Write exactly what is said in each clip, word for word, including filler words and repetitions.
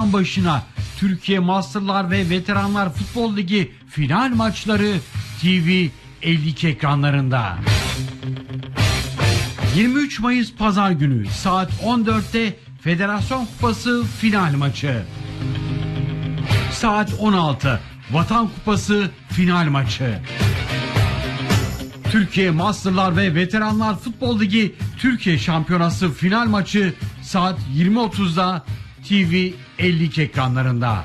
başına Türkiye Masterlar ve Veteranlar Futbol Ligi final maçları T V elli iki ekranlarında. yirmi üç Mayıs Pazar günü saat on dörtte Federasyon Kupası final maçı. Saat on altı Vatan Kupası final maçı. Türkiye Masterlar ve Veteranlar Futbol Ligi Türkiye Şampiyonası final maçı saat yirmi otuzda T V elli iki ekranlarında.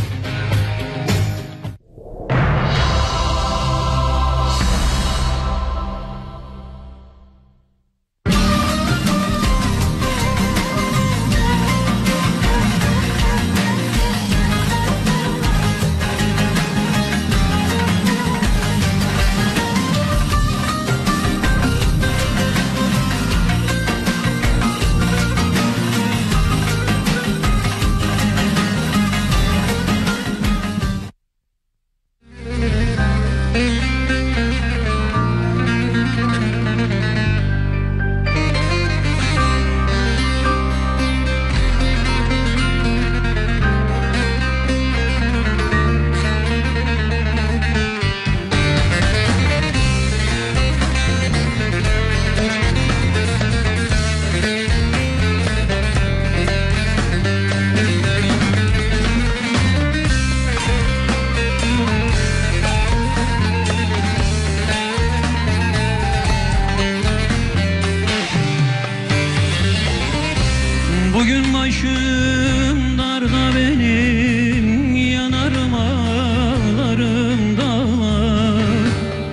Bugün başım darda benim, yanarım ağlarım dağlar.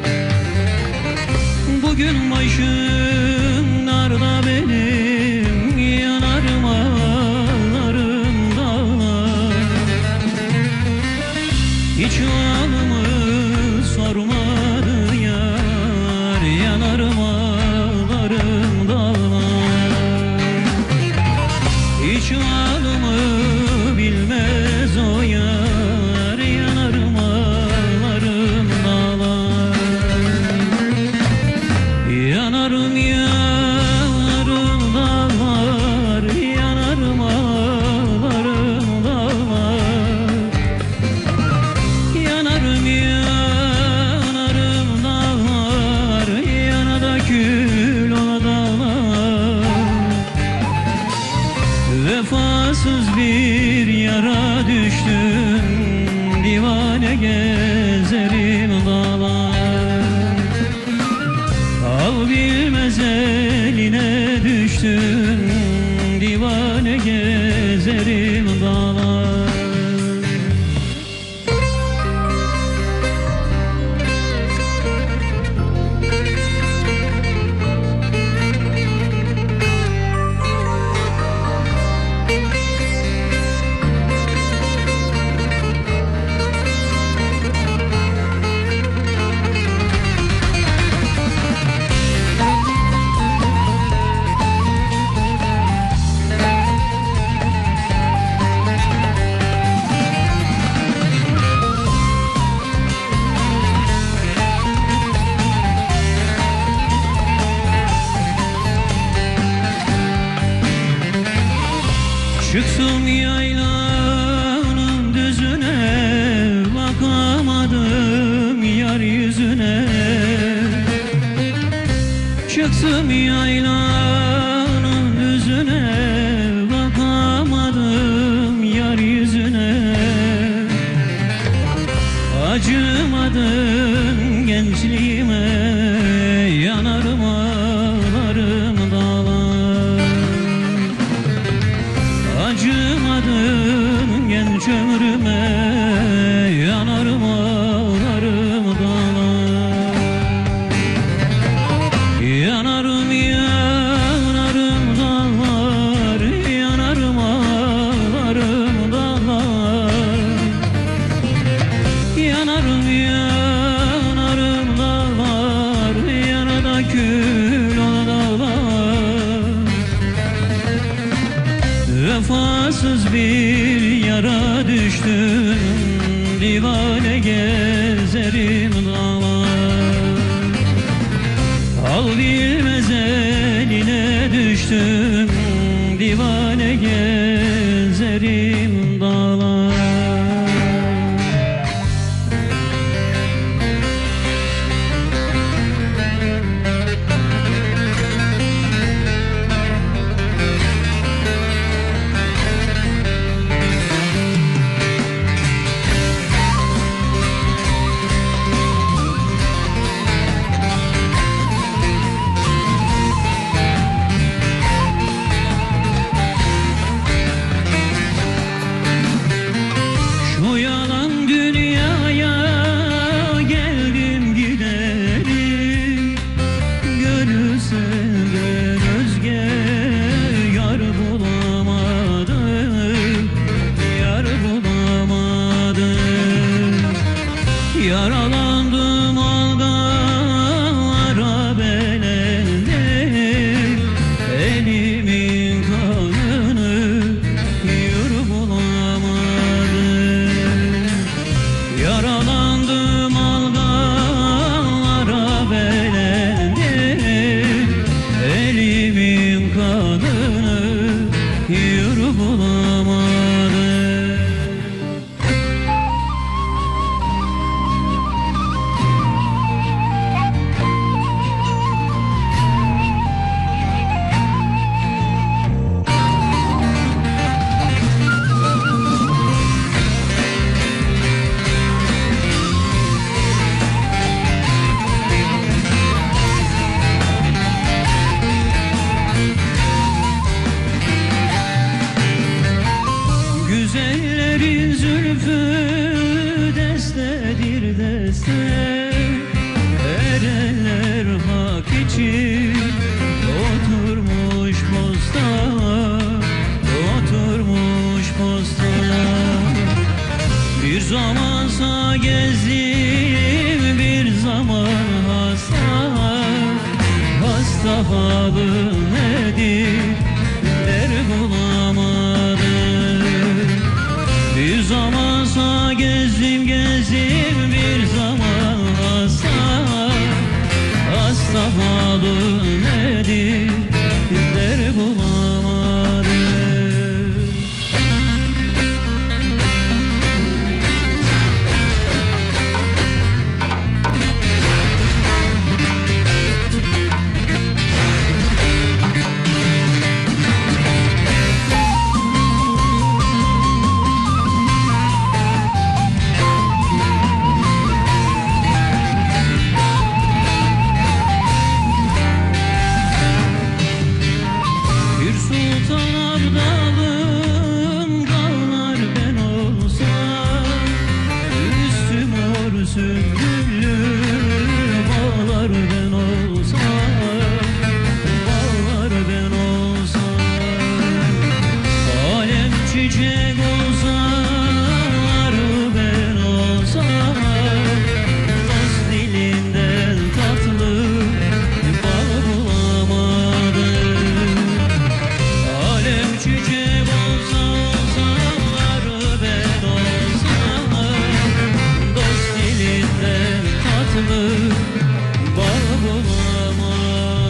Bugün başım darda benim, yanarım ağlarım dağlar. Hiç halımı sormadı yar, yanarım ağlarım dağlar. Hiç halımı bilmez o yar, yanarım ağlarım dağlar. Yanarım yanarım dağlar, yanarım ağlarım dağlar. Yanarım yanarım dağlar, yana da kül ola dağlar. Vefasız bir yara düştüm, divane gezerim dağlar. Al bilmez eline düştüm, divane gezerim dağlar. Çıktım yaylanın düzüne, bakamadım yar yüzüne. Çıktım yaylanın düzüne, bakamadım yar yüzüne. Acımadın gençliğime, yanarım ağlarım dağlar. Acımadın genç ömrüme, yanarım ağlarım dağlar. Yanarım yanarım dağlar, yanarım ağlarım dağlar. Yanarım yanarım dağlar, yana da kül ola dağlar. Vefasız bir yara düştüm, divane gezerim dağlar. Al bilmez eline düştüm, divane gezerim dağlar. Ellerin zülfü destedir deste, erenler hak için oturmuş postana, oturmuş postana. Bir zaman sağ gezdim, bir zaman hasta, hasta halim nedir der bulamadım. Bir zaman sağ gezdim gezdim, bir zaman hasta, hasta halim nedir der bulamadım. Sümbüllü bağlar ben olsam, bağlar ben olsam, alem çiçek olsalar ben olsam, dost dilinden tatlı bal bulamadım. Alem çiçek olsalar ben olsam, dost dilinden tatlı bal bulamadım.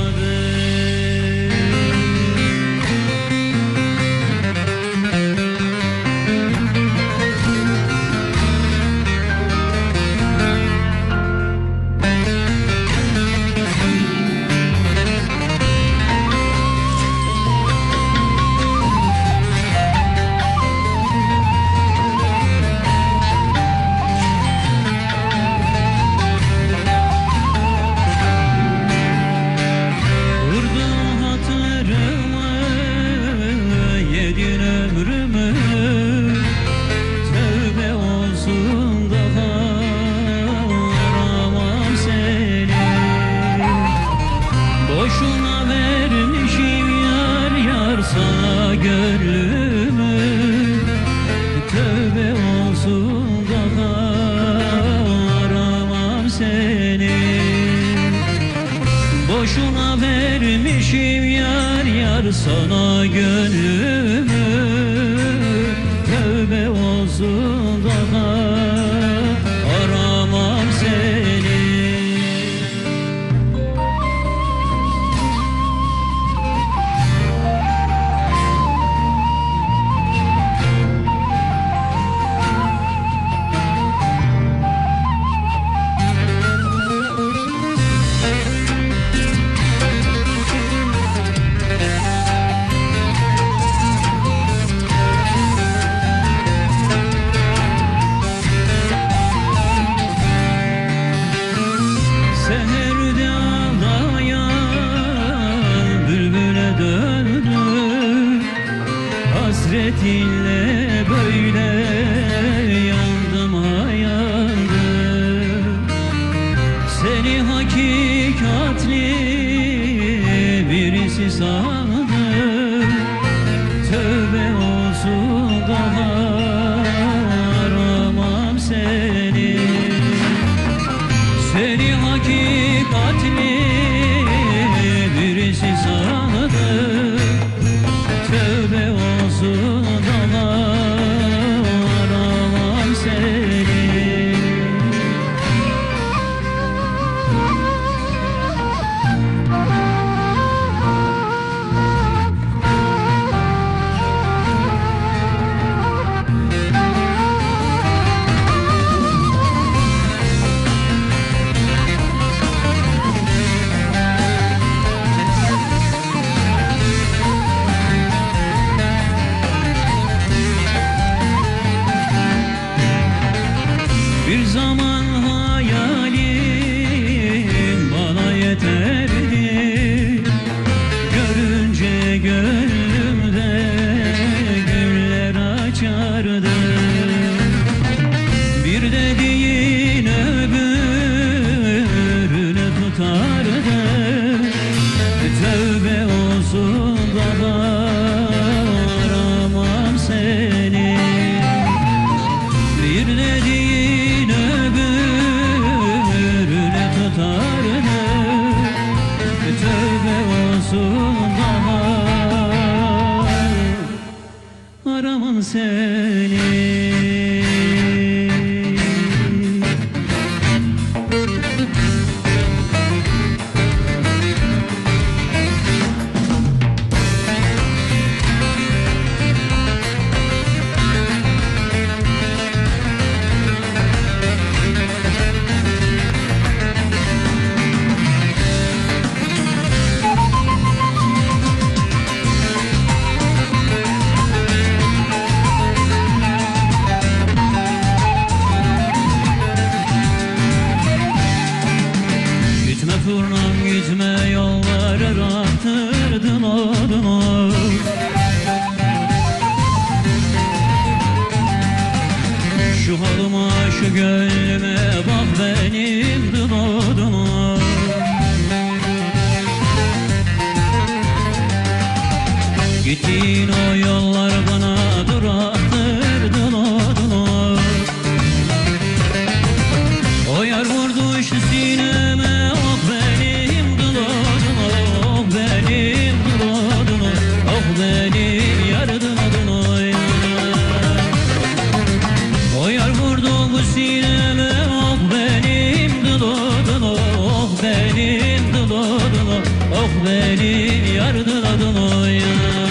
Vurdun hatırımı, yedin ömrümü, tövbe olsun daha aramam seni. Boşuna vermişim yar yar sana gönlümü, tövbe olsun daha aramam seni. Boşuna vermişim yar yar sana gönlümü, tövbe olsun daha aramam seni. Seherde ağlayan bülbüle döndüm, hasretinle böyle yandım ha yandım. Seni hakikatli birisi sandım, tövbe olsun daha aramam seni. Seni hakikatli birisi sandım, tövbe olsun daha aramam seni. Bir zaman hayalin bana yeterdi, görünce gönlümde güller açardı. seni. Gitme turnam gitme, yolları rahattırdın odunu. Şu halıma şu gönlüme bak benim dılodunu. Gittiğin o yollar bana duraktırdın odunu. O yer vurdu şu sineme, oh benim dılodunu, oh benim dılodunu, oh benim yar dılodunu ya. O yer vurdu bu sineme, oh benim dılodunu, oh benim dılodunu, oh benim yar dılodunu ya.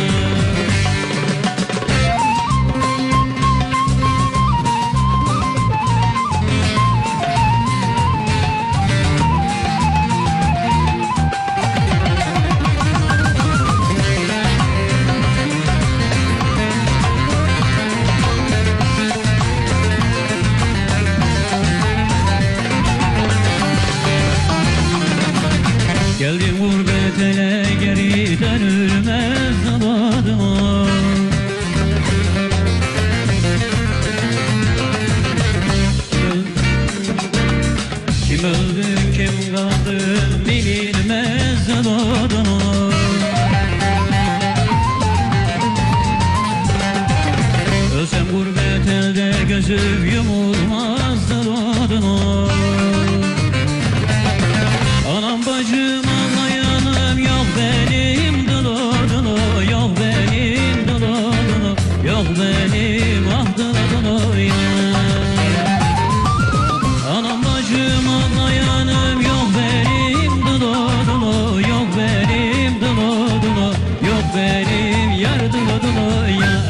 Geldim gurbet ele, geri dönülmez daladıma. Kim öldü kim kaldı bilinmez daladıma. Ölsem gurbet elde gözüm yumulmaz daladıma. Anam bacım anlayanım yok benim dılodunu, yok benim dılodunu, yok benim ah dılodunu ya. Anam bacım anlayanım yok benim dılodunu, yok benim dılodunu, yok benim yar dılodunu ya.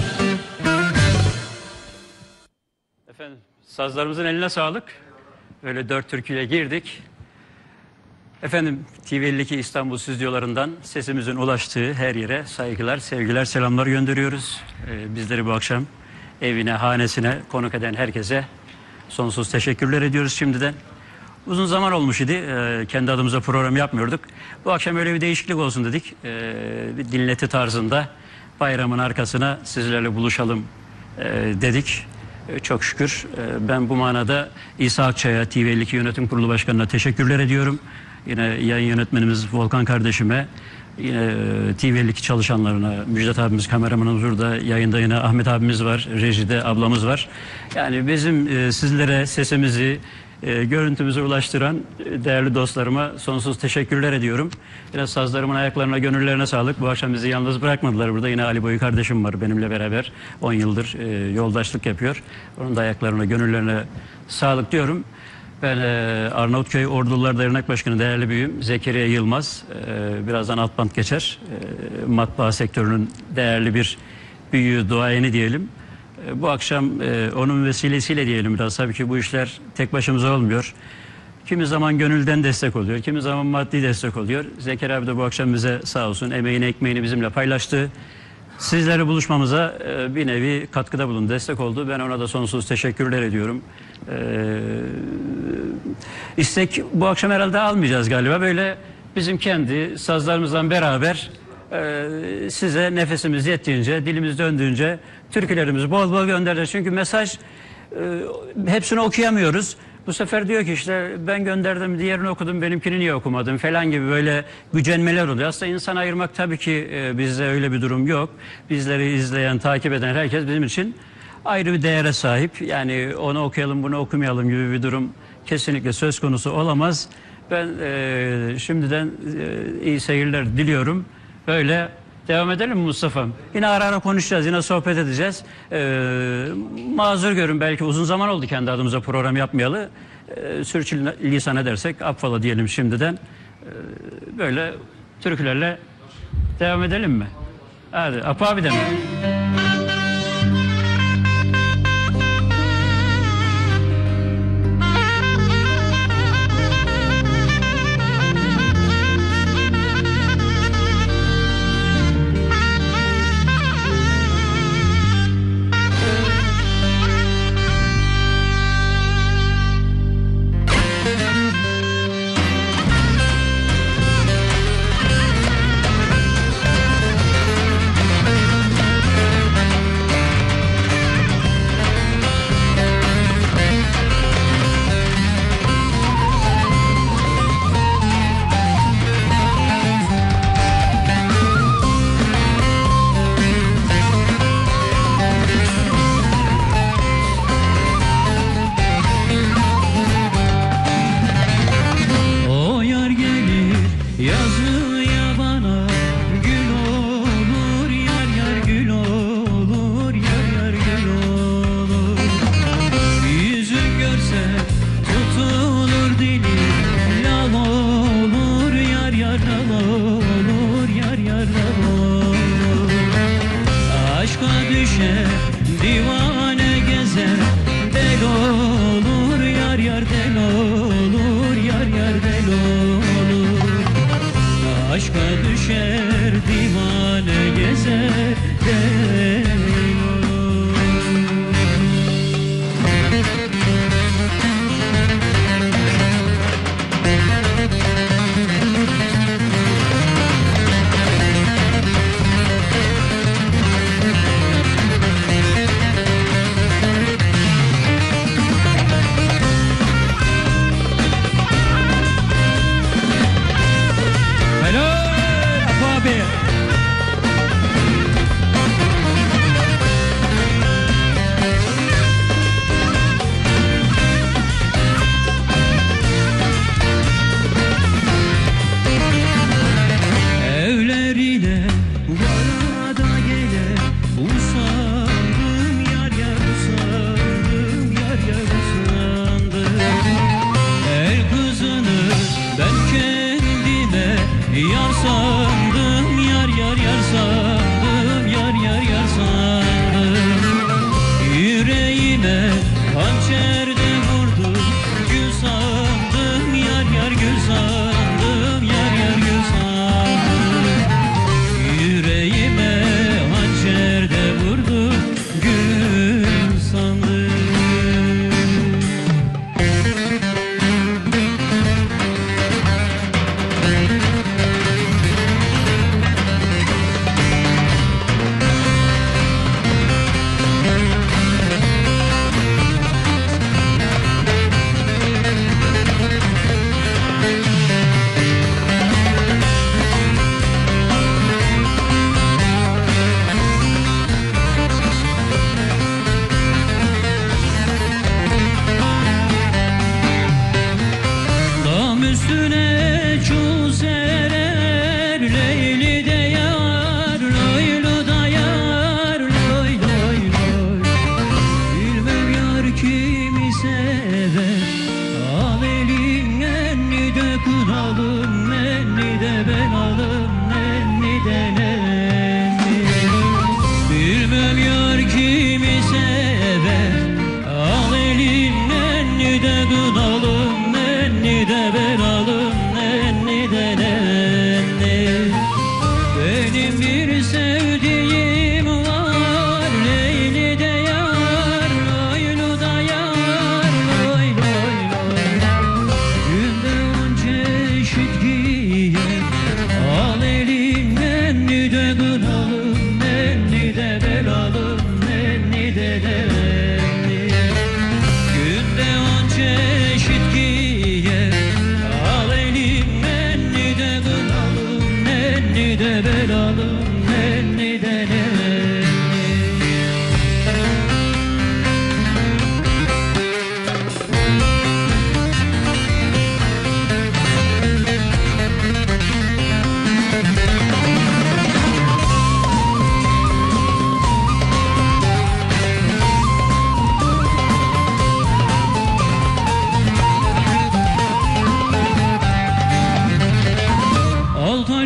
Efendim sazlarımızın eline sağlık. Böyle dört türküyle girdik. Efendim T V elli iki İstanbul stüdyolarından sesimizin ulaştığı her yere saygılar, sevgiler, selamlar gönderiyoruz. Ee, bizleri bu akşam evine, hanesine konuk eden herkese sonsuz teşekkürler ediyoruz şimdiden. Uzun zaman olmuş idi. Ee, kendi adımıza program yapmıyorduk. Bu akşam öyle bir değişiklik olsun dedik. Ee, bir dinleti tarzında bayramın arkasına sizlerle buluşalım e, dedik. E, çok şükür. E, ben bu manada İsa Akçay'a, T V elli iki Yönetim Kurulu Başkanı'na teşekkürler ediyorum. Yine yayın yönetmenimiz Volkan kardeşime, yine T V elli iki çalışanlarına, Müjdat abimiz, kameramanımız burada, yayında yine Ahmet abimiz var, rejide ablamız var. Yani bizim e, sizlere sesimizi, e, görüntümüzü ulaştıran e, değerli dostlarıma sonsuz teşekkürler ediyorum. Biraz sazlarımın ayaklarına, gönüllerine sağlık. Bu akşam bizi yalnız bırakmadılar burada. Yine Ali Boyu kardeşim var benimle beraber. on yıldır e, yoldaşlık yapıyor. Onun da ayaklarına, gönüllerine sağlık diyorum. Ben e, Arnavutköy Ordular Dernek Başkanı değerli büyüğüm Zekeriya Yılmaz. E, birazdan alt bant geçer. E, matbaa sektörünün değerli bir büyüğü, duayeni diyelim. E, bu akşam e, onun vesilesiyle diyelim biraz. Tabii ki bu işler tek başımıza olmuyor. Kimi zaman gönülden destek oluyor, kimi zaman maddi destek oluyor. Zekeriya abi de bu akşam bize sağ olsun emeğini, ekmeğini bizimle paylaştı. Sizlerle buluşmamıza e, bir nevi katkıda bulundu, destek oldu. Ben ona da sonsuz teşekkürler ediyorum. Ee, istek bu akşam herhalde almayacağız galiba. Böyle bizim kendi sazlarımızla beraber e, size nefesimiz yettiğince, dilimiz döndüğünce türkülerimizi bol bol göndereceğiz. Çünkü mesaj e, hepsini okuyamıyoruz. Bu sefer diyor ki işte ben gönderdim, diğerini okudum, benimkini niye okumadın falan gibi böyle gücenmeler oluyor. Aslında insan ayırmak tabii ki e, bizde öyle bir durum yok. Bizleri izleyen, takip eden herkes bizim için ayrı bir değere sahip. Yani onu okuyalım, bunu okumayalım gibi bir durum kesinlikle söz konusu olamaz. Ben e, şimdiden e, iyi seyirler diliyorum. Böyle Devam edelim mi Mustafa'm? Yine ara ara konuşacağız, yine sohbet edeceğiz. Ee, mazur görün, belki uzun zaman oldu kendi adımıza program yapmayalı. Ee, sürçülisan edersek affola diyelim şimdiden. Ee, böyle türkülerle devam edelim mi? Hadi Apo abi de mi?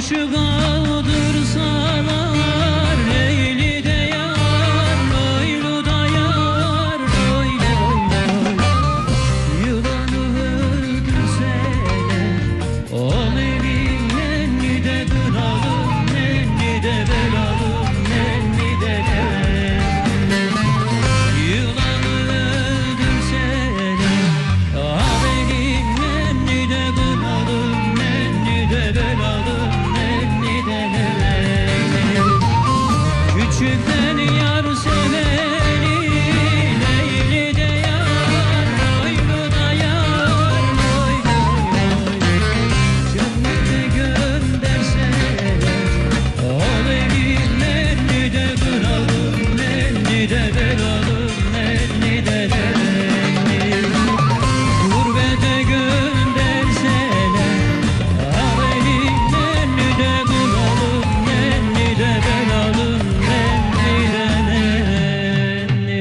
Kuşu kaldırsalar Leyli de yar, Leylu da yar, Ley ley ley. Yılanı öldürseler o elinle de kıralım, nenni de belalım, nenni de belalım. Yılanı öldürseler o elinle de kıralım, nenni de belalım, nenni de belalım. Küçükten yar seveni Leyli de yar, Leylu da yar, Ley ley ley. Cennete gönderseler o benim nenni de kıralım, nenni de belalım, nenni de belalım. Gurbete gönderseler o benim nenni de kıralım, nenni de belalım, nenni de nenni.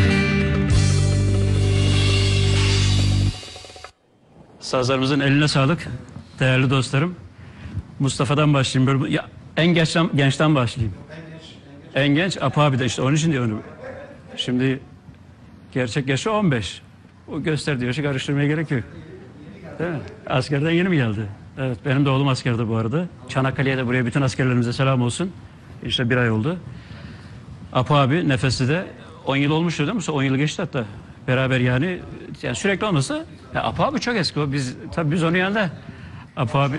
Sazlarımızın eline sağlık değerli dostlarım. Mustafa'dan başlayayım. Böyle, ya, en gençten, gençten başlayayım. En genç Apo abi de işte onun için diyorum. Şimdi gerçek yaşı on beş. O gösterdiği yaşı karıştırmaya gerek yok. Değil mi? Askerden yeni mi geldi? Evet, benim de oğlum askerde bu arada. Çanakkale'ye de buraya bütün askerlerimize selam olsun. İşte bir ay oldu. Apo abi Nefes'te de on yıl olmuştu değil mi? on yıl geçti hatta. Beraber yani, yani sürekli olmasa. Ya Apo abi çok eski o. Biz tabii biz onun yanında. Apo abi.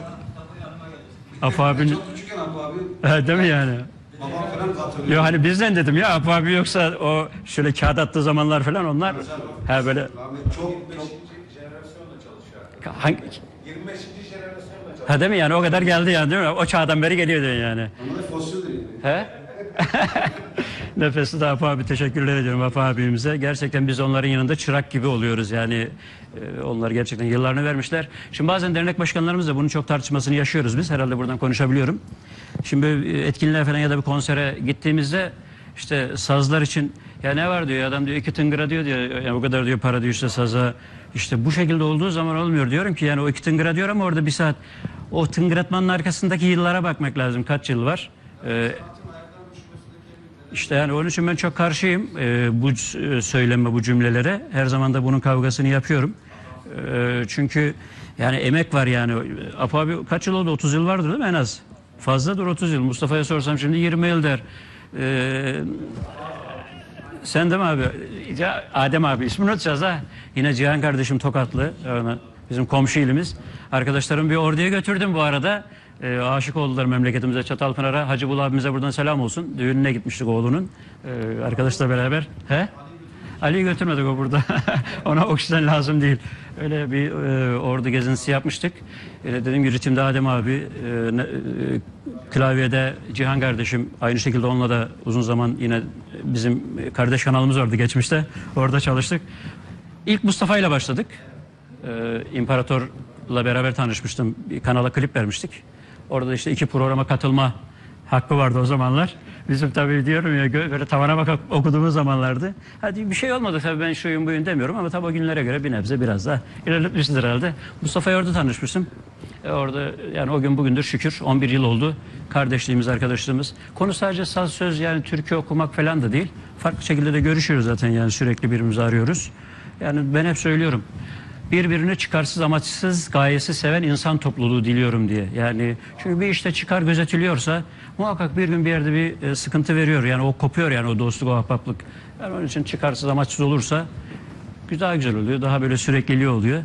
Apo abinin. Çok küçükken Apo abi, Ha, değil mi yani? babam falan hatırlıyor. Yo hani bizden dedim ya Apo abi, yoksa o şöyle kağıt attığı zamanlar falan onlar. Ha böyle. Rahmet çok çok jenerasyonla çalışıyor. Hangi? yirmi beşinci jenerasyonla çalışıyor. Ha değil mi yani, o kadar geldi yani değil mi? O çağdan beri geliyor diyor yani. ama fosildir yani. He? Nefesli de Apo abi, teşekkürler ediyorum Apo abimize. Gerçekten biz onların yanında çırak gibi oluyoruz yani. e, Onlar gerçekten yıllarını vermişler. Şimdi bazen dernek başkanlarımızla bunun çok tartışmasını yaşıyoruz biz. Herhalde buradan konuşabiliyorum. Şimdi e, etkinliğe falan ya da bir konsere gittiğimizde işte sazlar için ya ne var diyor adam, diyor iki tıngıra diyor diyor. Yani bu kadar diyor para diyor işte saza. İşte bu şekilde olduğu zaman olmuyor. Diyorum ki yani o iki tıngıra diyor ama orada bir saat o tıngıratmanın arkasındaki yıllara bakmak lazım. Kaç yıl var? Ee, İşte yani onun için ben çok karşıyım e, bu e, söyleme, bu cümlelere. Her zaman da bunun kavgasını yapıyorum. E, çünkü yani emek var yani. Apo abi kaç yıl oldu? otuz yıl vardır değil mi en az? Fazladır otuz yıl. Mustafa'ya sorsam şimdi yirmi yıl der. E, sen de mi abi? Ya, Adem abi ismini unutacağız ha. Yine Cihan kardeşim Tokatlı. Yani bizim komşu ilimiz. Arkadaşlarım bir orduya götürdüm bu arada. E, aşık oldular memleketimize, Çatalpınar'a. Hacı Bul abimize buradan selam olsun. Düğününe gitmiştik oğlunun. E, arkadaşla beraber. He? Ali'yi götürmedik, o burada. Ona oksijen lazım değil. Öyle bir e, ordu gezintisi yapmıştık. E, dediğim gibi ritimde Adem abi, e, ne, e, klavyede Cihan kardeşim, aynı şekilde onunla da uzun zaman yine bizim kardeş kanalımız vardı geçmişte. Orada çalıştık. İlk Mustafa ile başladık. E, İmparator'la beraber tanışmıştım. Bir kanala klip vermiştik. Orada işte iki programa katılma hakkı vardı o zamanlar. Bizim tabii diyorum ya böyle tavana bak okuduğumuz zamanlardı. Hadi bir şey olmadı tabii, ben şuyum buyum demiyorum ama tabii o günlere göre bir nebze biraz daha ilerletmişizdir herhalde. Mustafa'yı orada tanışmıştım. E orada yani o gün bugündür şükür on bir yıl oldu. Kardeşliğimiz, arkadaşlığımız. Konu sadece saz söz yani türkü okumak falan da değil. Farklı şekilde de görüşüyoruz zaten yani, sürekli birbirimizi arıyoruz. Yani ben hep söylüyorum. Birbirini çıkarsız, amaçsız, gayesiz seven insan topluluğu diliyorum diye. Yani çünkü bir işte çıkar gözetiliyorsa muhakkak bir gün bir yerde bir e, sıkıntı veriyor. Yani o kopuyor yani, o dostluk, o ahbaplık. Yani onun için çıkarsız, amaçsız olursa daha güzel oluyor. Daha böyle sürekliliği oluyor.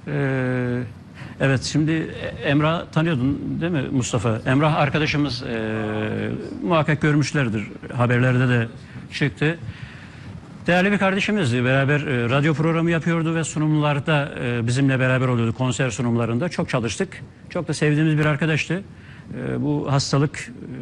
Ee, evet, şimdi Emrah tanıyordun değil mi Mustafa? Emrah arkadaşımız, e, muhakkak görmüşlerdir. Haberlerde de çıktı. Değerli bir kardeşimizdi. Beraber e, radyo programı yapıyordu ve sunumlarda e, bizimle beraber oluyordu. Konser sunumlarında çok çalıştık. Çok da sevdiğimiz bir arkadaştı. E, bu hastalık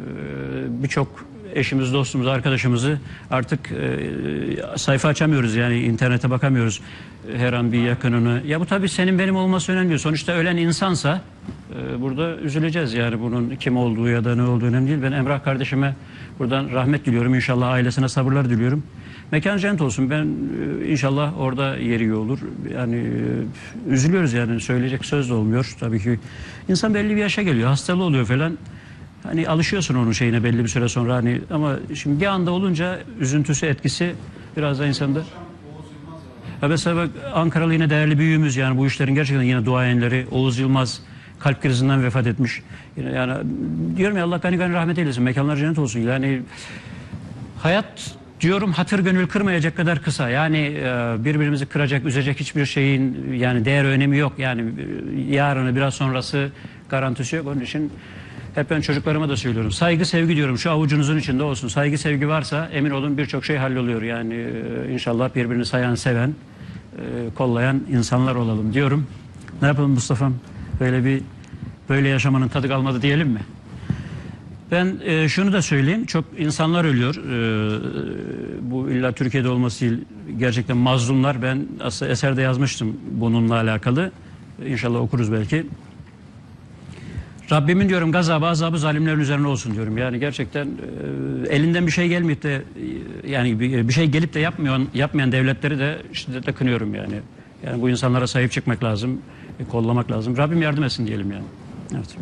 e, birçok eşimiz, dostumuz, arkadaşımızı artık e, sayfa açamıyoruz. Yani internete bakamıyoruz e, her an bir yakınını. Ya bu tabii senin benim olması önemli değil. Sonuçta ölen insansa e, burada üzüleceğiz. Yani bunun kim olduğu ya da ne olduğu önemli değil. Ben Emrah kardeşime buradan rahmet diliyorum. İnşallah ailesine sabırlar diliyorum. Mekan cennet olsun. Ben inşallah orada yeri iyi olur. Yani üzülüyoruz yani, söyleyecek söz de olmuyor. Tabii ki insan belli bir yaşa geliyor, hastalığı oluyor falan. Hani alışıyorsun onun şeyine belli bir süre sonra hani, ama şimdi bir anda olunca üzüntüsü, etkisi biraz da insanda. Ya mesela bak, Ankaralı yine değerli büyüğümüz, yani bu işlerin gerçekten yine duayenleri Oğuz Yılmaz kalp krizinden vefat etmiş. Yine yani diyorum ya, Allah gani gani rahmet eylesin, mekanlar cennet olsun. Yani hayat diyorum hatır gönül kırmayacak kadar kısa. Yani e, birbirimizi kıracak, üzecek hiçbir şeyin yani değer, önemi yok. Yani e, yarını biraz sonrası garantisi yok. Onun için hep ben çocuklarıma da söylüyorum. Saygı, sevgi diyorum, şu avucunuzun içinde olsun. Saygı, sevgi varsa emin olun birçok şey halloluyor. Yani e, inşallah birbirini sayan, seven, e, kollayan insanlar olalım diyorum. Ne yapalım Mustafa'm? Böyle bir böyle yaşamanın tadı kalmadı diyelim mi? Ben e, şunu da söyleyeyim. Çok insanlar ölüyor. E, bu illa Türkiye'de olması değil. Gerçekten mazlumlar. Ben aslında eserde yazmıştım bununla alakalı. İnşallah okuruz belki. Rabbimin diyorum gazabı, azabı zalimlerin üzerine olsun diyorum. Yani gerçekten e, elinden bir şey gelmeyip de e, yani bir, bir şey gelip de yapmayan yapmayan devletleri de şiddetle kınıyorum yani. Yani bu insanlara sahip çıkmak lazım, e, kollamak lazım. Rabbim yardım etsin diyelim yani. Evet.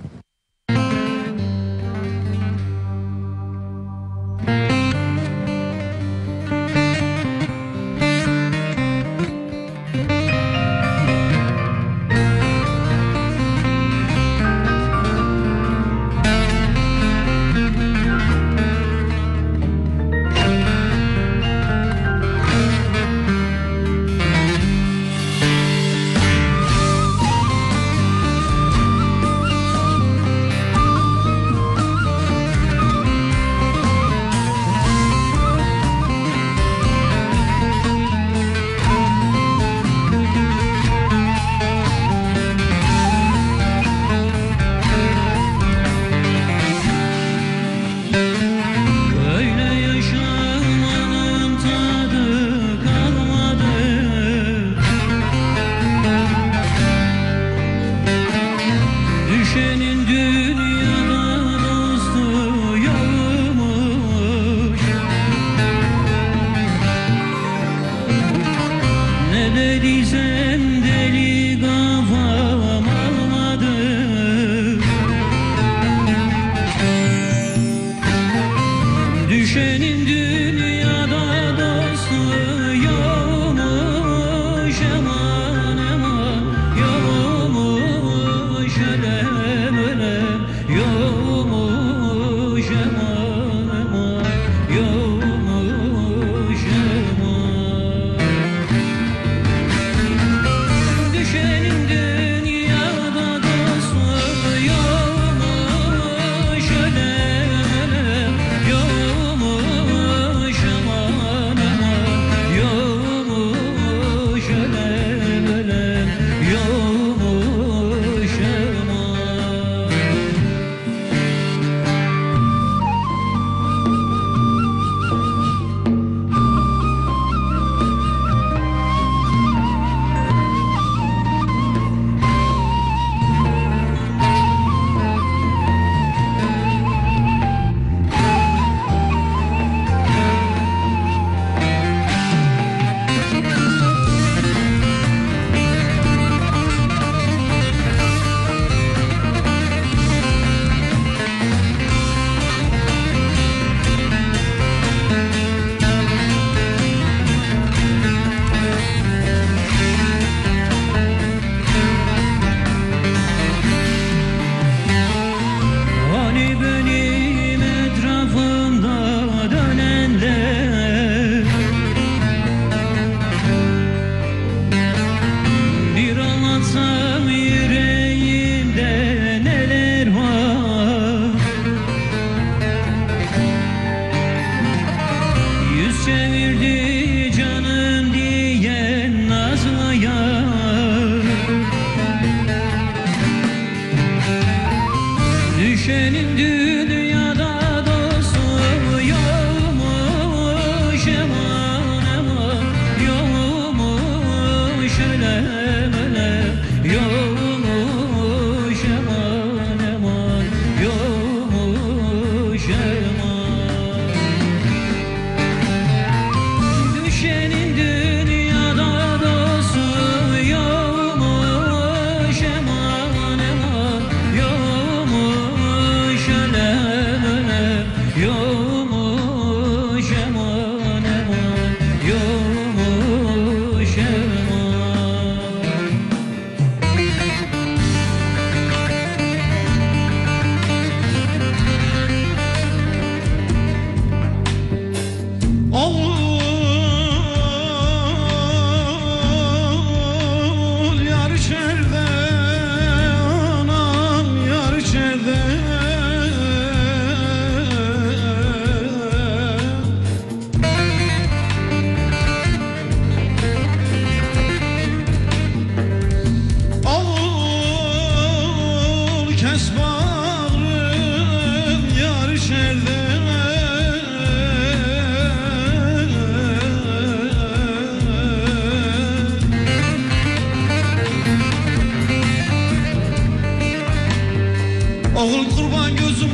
gözüm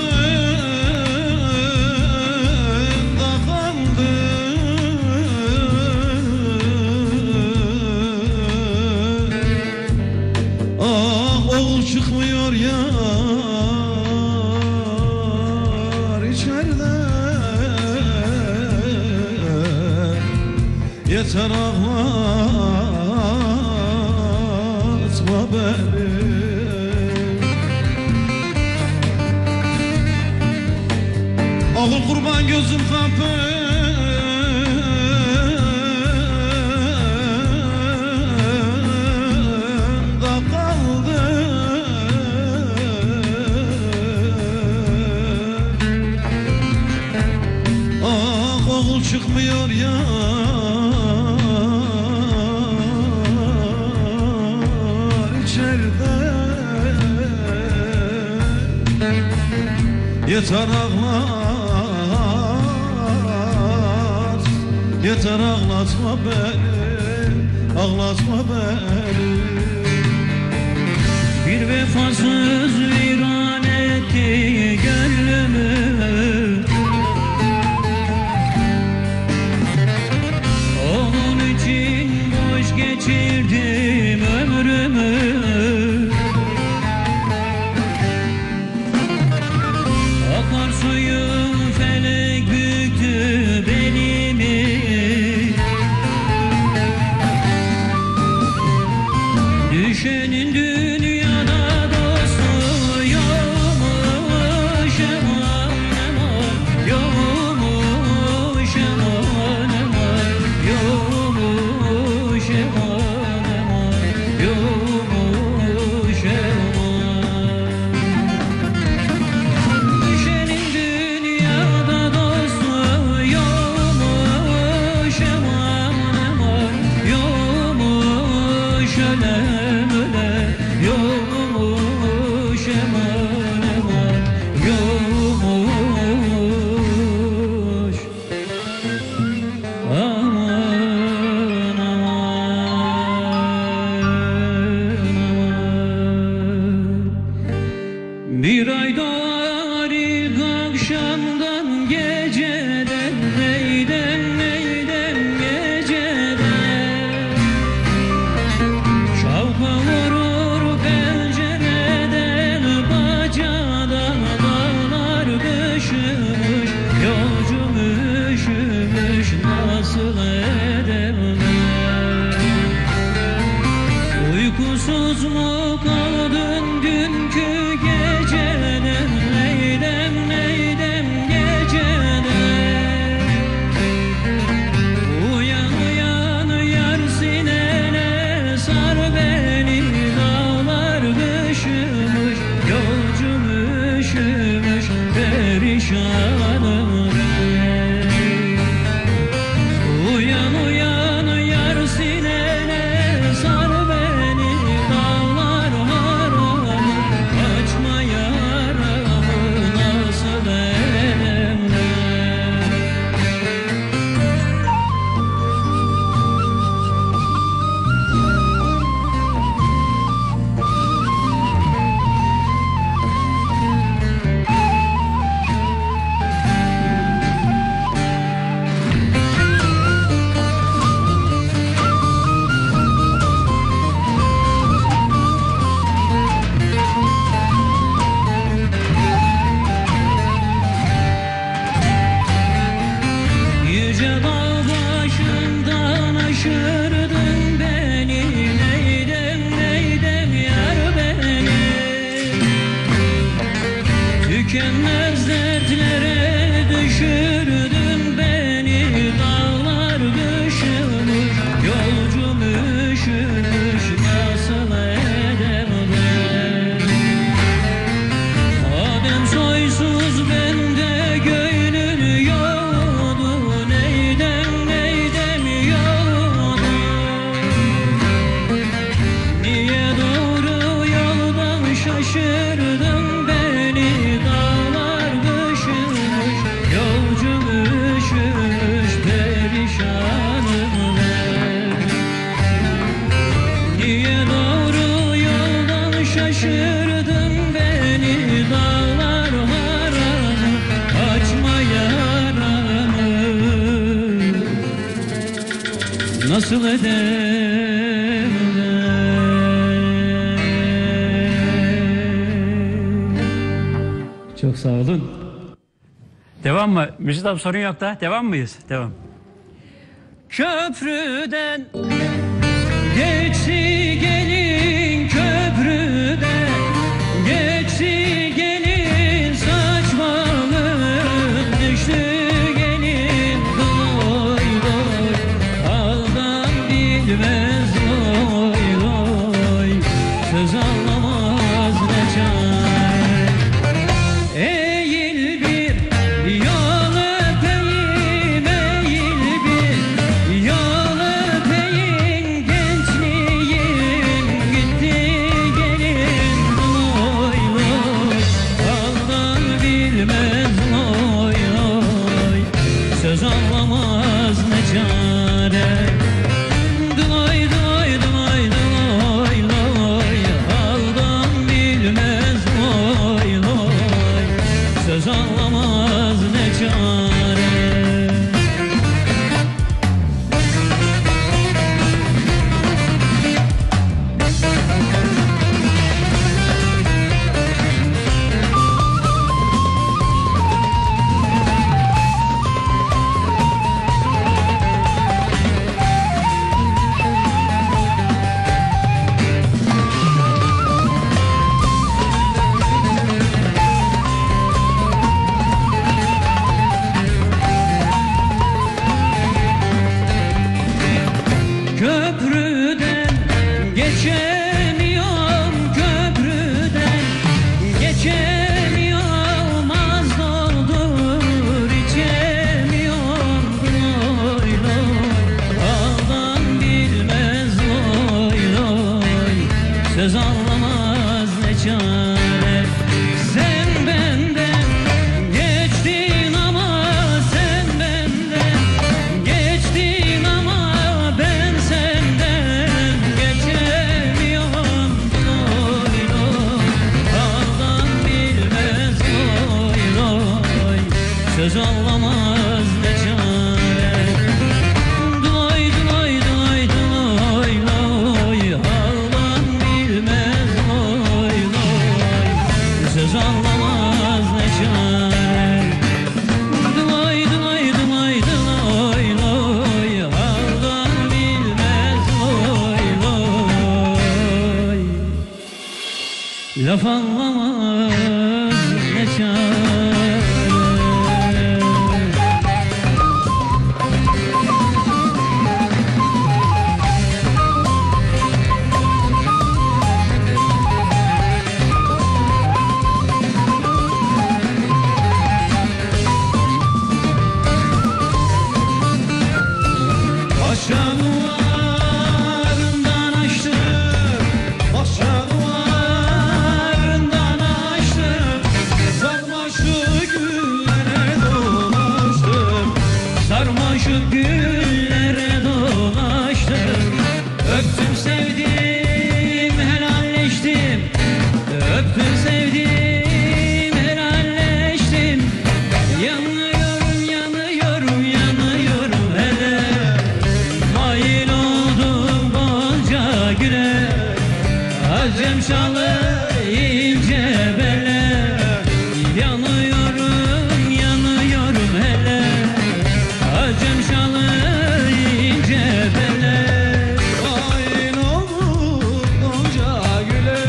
kapında kaldı. Ah oğul çıkmıyor yar içeride. Yeter ağlatma beni. Oğul kurban gözüm kapında kaldı. Ah oğul çıkmıyor yar içeride. Yeter ağlat, yeter ağlatma beni, ağlatma beni. Bir vefasız viran etti gönlümü. Onun için boş geçirdim ömrümü. Akarsuyum felek büktü belimi. Düşenin dünyada dostu yokmuş eman eman, yokmuş eman eman, yokmuş eman eman, yokmuş eman. Düşenin dünyada dostu yokmuş eman eman, yokmuş ölem öle, yokmuş eman eman, yokmuş aman aman. Bir ay doğar ilk akşamdan geceden, neyden neyden geceden. Şavka vurur pencereden, bacadan dağlar düşmüş. Yolcum üşümüş, nasıl edemem. Uykusuz mu kaldın dünkü geceden, neydem neydem geceden. Uyan uyan yar sinene sar beni, dağlar düşmüş. Yolcum üşümüş, perişanım ben. Uyan uyan yar sinene sar beni, dağlar haramı, açma yaramı, nasıl edemem. Yüce dağ başından aşırdın beni, neydem neydem yar beni. Tükenmez dertlere düşürdün beni, dağlar düşmüş. Yolcum üşümüş, nasıl edemem. Adem soysuz bende gönül yoktu, neydem neydem yoktu. Niye doğru yoldan şaşırdın beni, dağlar düşmüş. Yolcum üşümüş, perişanım ben. Niye doğru yoldan şaşırdın beni, dağlar nasıl eder? Çok sağ olun. Devam mı? Müjdat abi sorun yok da. Devam mıyız? Devam. Köprüden geçti gelin, köprüden geçti gelin, saçmalım düştü gelin, doy doy haldan bilmez, doy doy söz anlamaz ne çare. Eğil bir yol öpeyim, eğil bir yol öpeyim, gençliğim gitti gelin, doy doy haldan bilmez, doy doy söz anlamaz ne çare. Doy doy doy doy doy haldan bilmez, doy doy söz anlamaz ne çare. Köprüden geçemiyorum, köprüden geçemiyorum, az doldur içemiyorum, doy doy haldan bilmez, doy doy söz anlamaz ne çare. Sen benden geçtin ama, sen benden geçtin ama ben senden geçemiyorum, doy doy haldan bilmez, doy doy söz anlamaz ne çare. Doy doy doy doy doy haldan bilmez, doy doy söz anlamaz ne çare. Doy doy doy doy doy haldan bilmez, doy doy laf anlamaz ne çare. Paşa duvarından açtım, paşa duvarından açtım, sarmaşık güllere dolaştım, sarmaşık güllere dolaştım. Öptüm sevdim, helalleştim, öptüm sevdim, helalleştim. Yanıyorum, yanıyorum, yanıyorum hele. Mail oldum gonca güle, Azem şalı ince bele. Yanıyorum, yanıyorum hele, Azem şalı ince bele. Mail oldum gonca güle.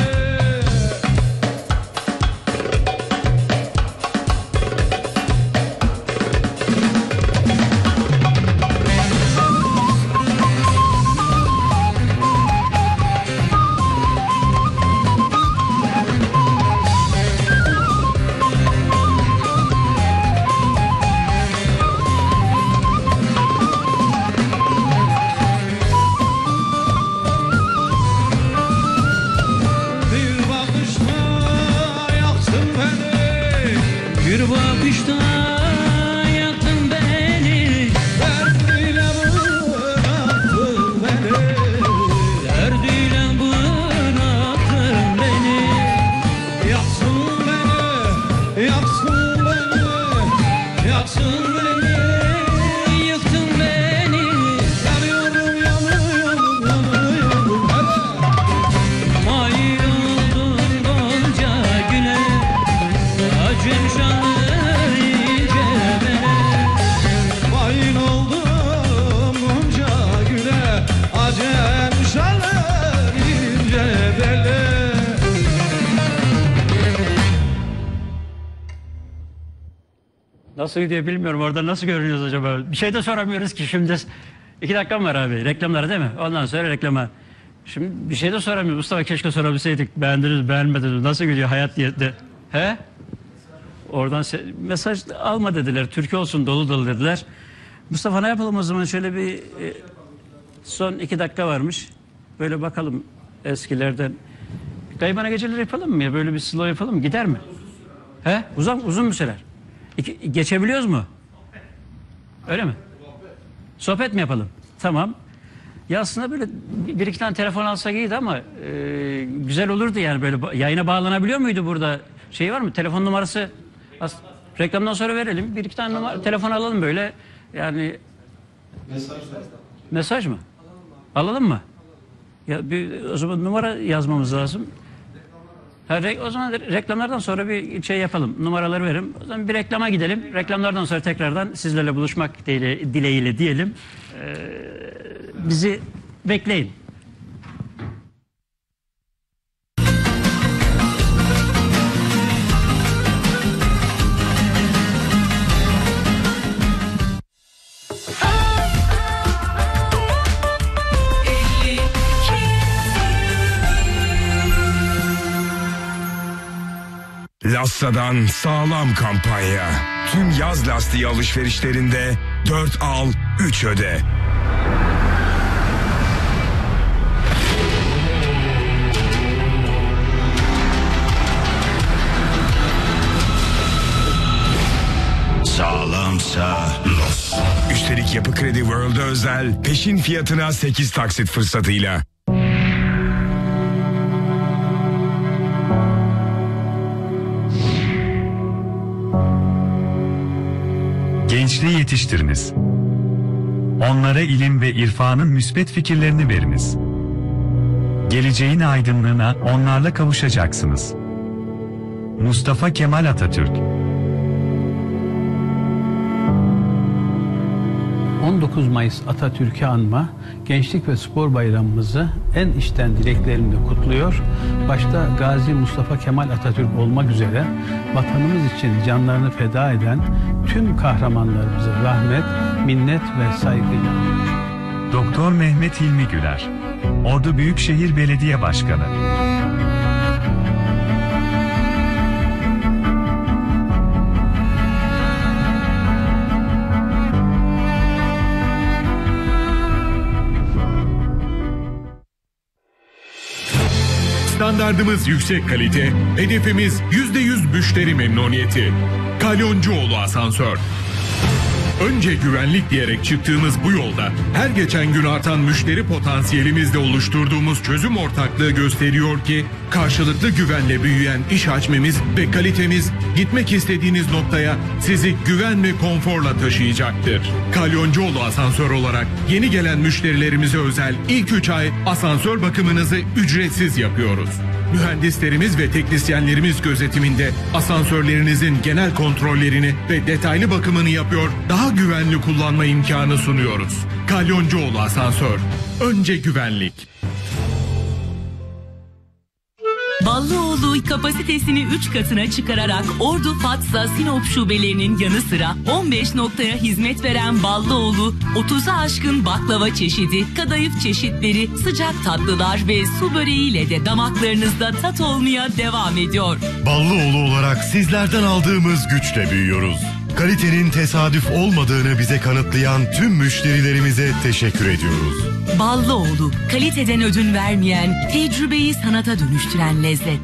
Nasıl gidiyor bilmiyorum. Orada nasıl görünüyoruz acaba? Bir şey de soramıyoruz ki şimdi. İki dakikam var abi. Reklamlara değil mi? Ondan sonra reklama. Şimdi bir şey de soramıyoruz. Mustafa keşke sorabilseydik. Beğendiniz, beğenmediniz. Nasıl gidiyor hayat diye de. He? Oradan mesaj alma dediler. Türkü olsun dolu dolu dediler. Mustafa ne yapalım o zaman? Şöyle bir e, son iki dakika varmış. Böyle bakalım eskilerden. Gaybana geceleri yapalım mı ya? Böyle bir slow yapalım mı? Gider mi? He? Uzun, uzun mu sürer? İki, geçebiliyoruz mu? Öyle mi? Sohbet mi yapalım? Tamam. Ya aslında böyle bir iki tane telefon alsak iyiydi ama e, güzel olurdu yani böyle yayına bağlanabiliyor muydu burada? Şey var mı? Telefon numarası as, reklamdan sonra verelim. Bir iki tane numara, telefon alalım böyle. Yani mesaj, mesaj mı? Alalım mı? Ya bir, o zaman numara yazmamız lazım. Ha, re, o zaman reklamlardan sonra bir şey yapalım. Numaraları verin. O zaman bir reklama gidelim. Reklamlardan sonra tekrardan sizlerle buluşmak dileğiyle, dileğiyle diyelim. Ee, bizi bekleyin. Lassa'dan sağlam kampanya. Tüm yaz lastiği alışverişlerinde dört al, üç öde. Sağlamsa Lassa. Üstelik Yapı Kredi World'a özel peşin fiyatına sekiz taksit fırsatıyla. Gençliği yetiştiriniz. Onlara ilim ve irfanın müsbet fikirlerini veriniz. Geleceğin aydınlığına onlarla kavuşacaksınız. Mustafa Kemal Atatürk. on dokuz Mayıs Atatürk'ü anma, Gençlik ve Spor Bayramımızı en içten dileklerimle kutluyor. Başta Gazi Mustafa Kemal Atatürk olmak üzere vatanımız için canlarını feda eden tüm kahramanlarımıza rahmet, minnet ve saygıyla anıyoruz. Doktor Mehmet Hilmi Güler, Ordu Büyükşehir Belediye Başkanı. Standardımız yüksek kalite, hedefimiz yüzde yüz müşteri memnuniyeti. Kalyoncuoğlu Asansör. Önce güvenlik diyerek çıktığımız bu yolda her geçen gün artan müşteri potansiyelimizle oluşturduğumuz çözüm ortaklığı gösteriyor ki karşılıklı güvenle büyüyen iş hacmimiz ve kalitemiz gitmek istediğiniz noktaya sizi güven ve konforla taşıyacaktır. Kalyoncuoğlu Asansör olarak yeni gelen müşterilerimize özel ilk üç ay asansör bakımınızı ücretsiz yapıyoruz. Mühendislerimiz ve teknisyenlerimiz gözetiminde asansörlerinizin genel kontrollerini ve detaylı bakımını yapıyor, daha güvenli kullanma imkanı sunuyoruz. Kalyoncuoğlu Asansör. Önce güvenlik. Ballıoğlu kapasitesini üç katına çıkararak Ordu, Fatsa, Sinop şubelerinin yanı sıra on beş noktaya hizmet veren Ballıoğlu, otuza aşkın baklava çeşidi, kadayıf çeşitleri, sıcak tatlılar ve su böreğiyle de damaklarınızda tat olmaya devam ediyor. Ballıoğlu olarak sizlerden aldığımız güçle büyüyoruz. Kalitenin tesadüf olmadığını bize kanıtlayan tüm müşterilerimize teşekkür ediyoruz. Ballıoğlu, kaliteden ödün vermeyen, tecrübeyi sanata dönüştüren lezzet.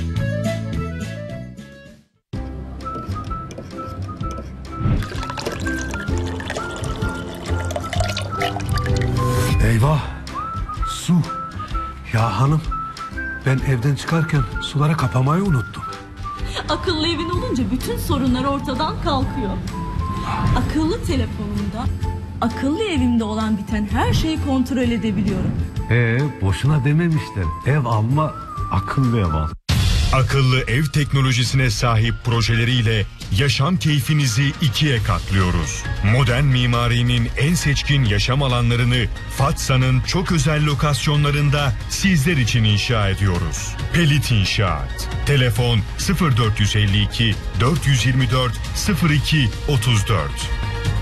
Eyvah! Su! Ya hanım, ben evden çıkarken sulara kapamayı unuttum. Akıllı evin olunca bütün sorunlar ortadan kalkıyor. Akıllı telefonumda, akıllı evimde olan biten her şeyi kontrol edebiliyorum. Ee, boşuna dememişler. Ev alma, akıllı ev al. Akıllı ev teknolojisine sahip projeleriyle yaşam keyfinizi ikiye katlıyoruz. Modern mimarinin en seçkin yaşam alanlarını Fatsa'nın çok özel lokasyonlarında sizler için inşa ediyoruz. Pelit İnşaat. Telefon sıfır dört yüz elli iki dört yüz yirmi dört sıfır iki otuz dört.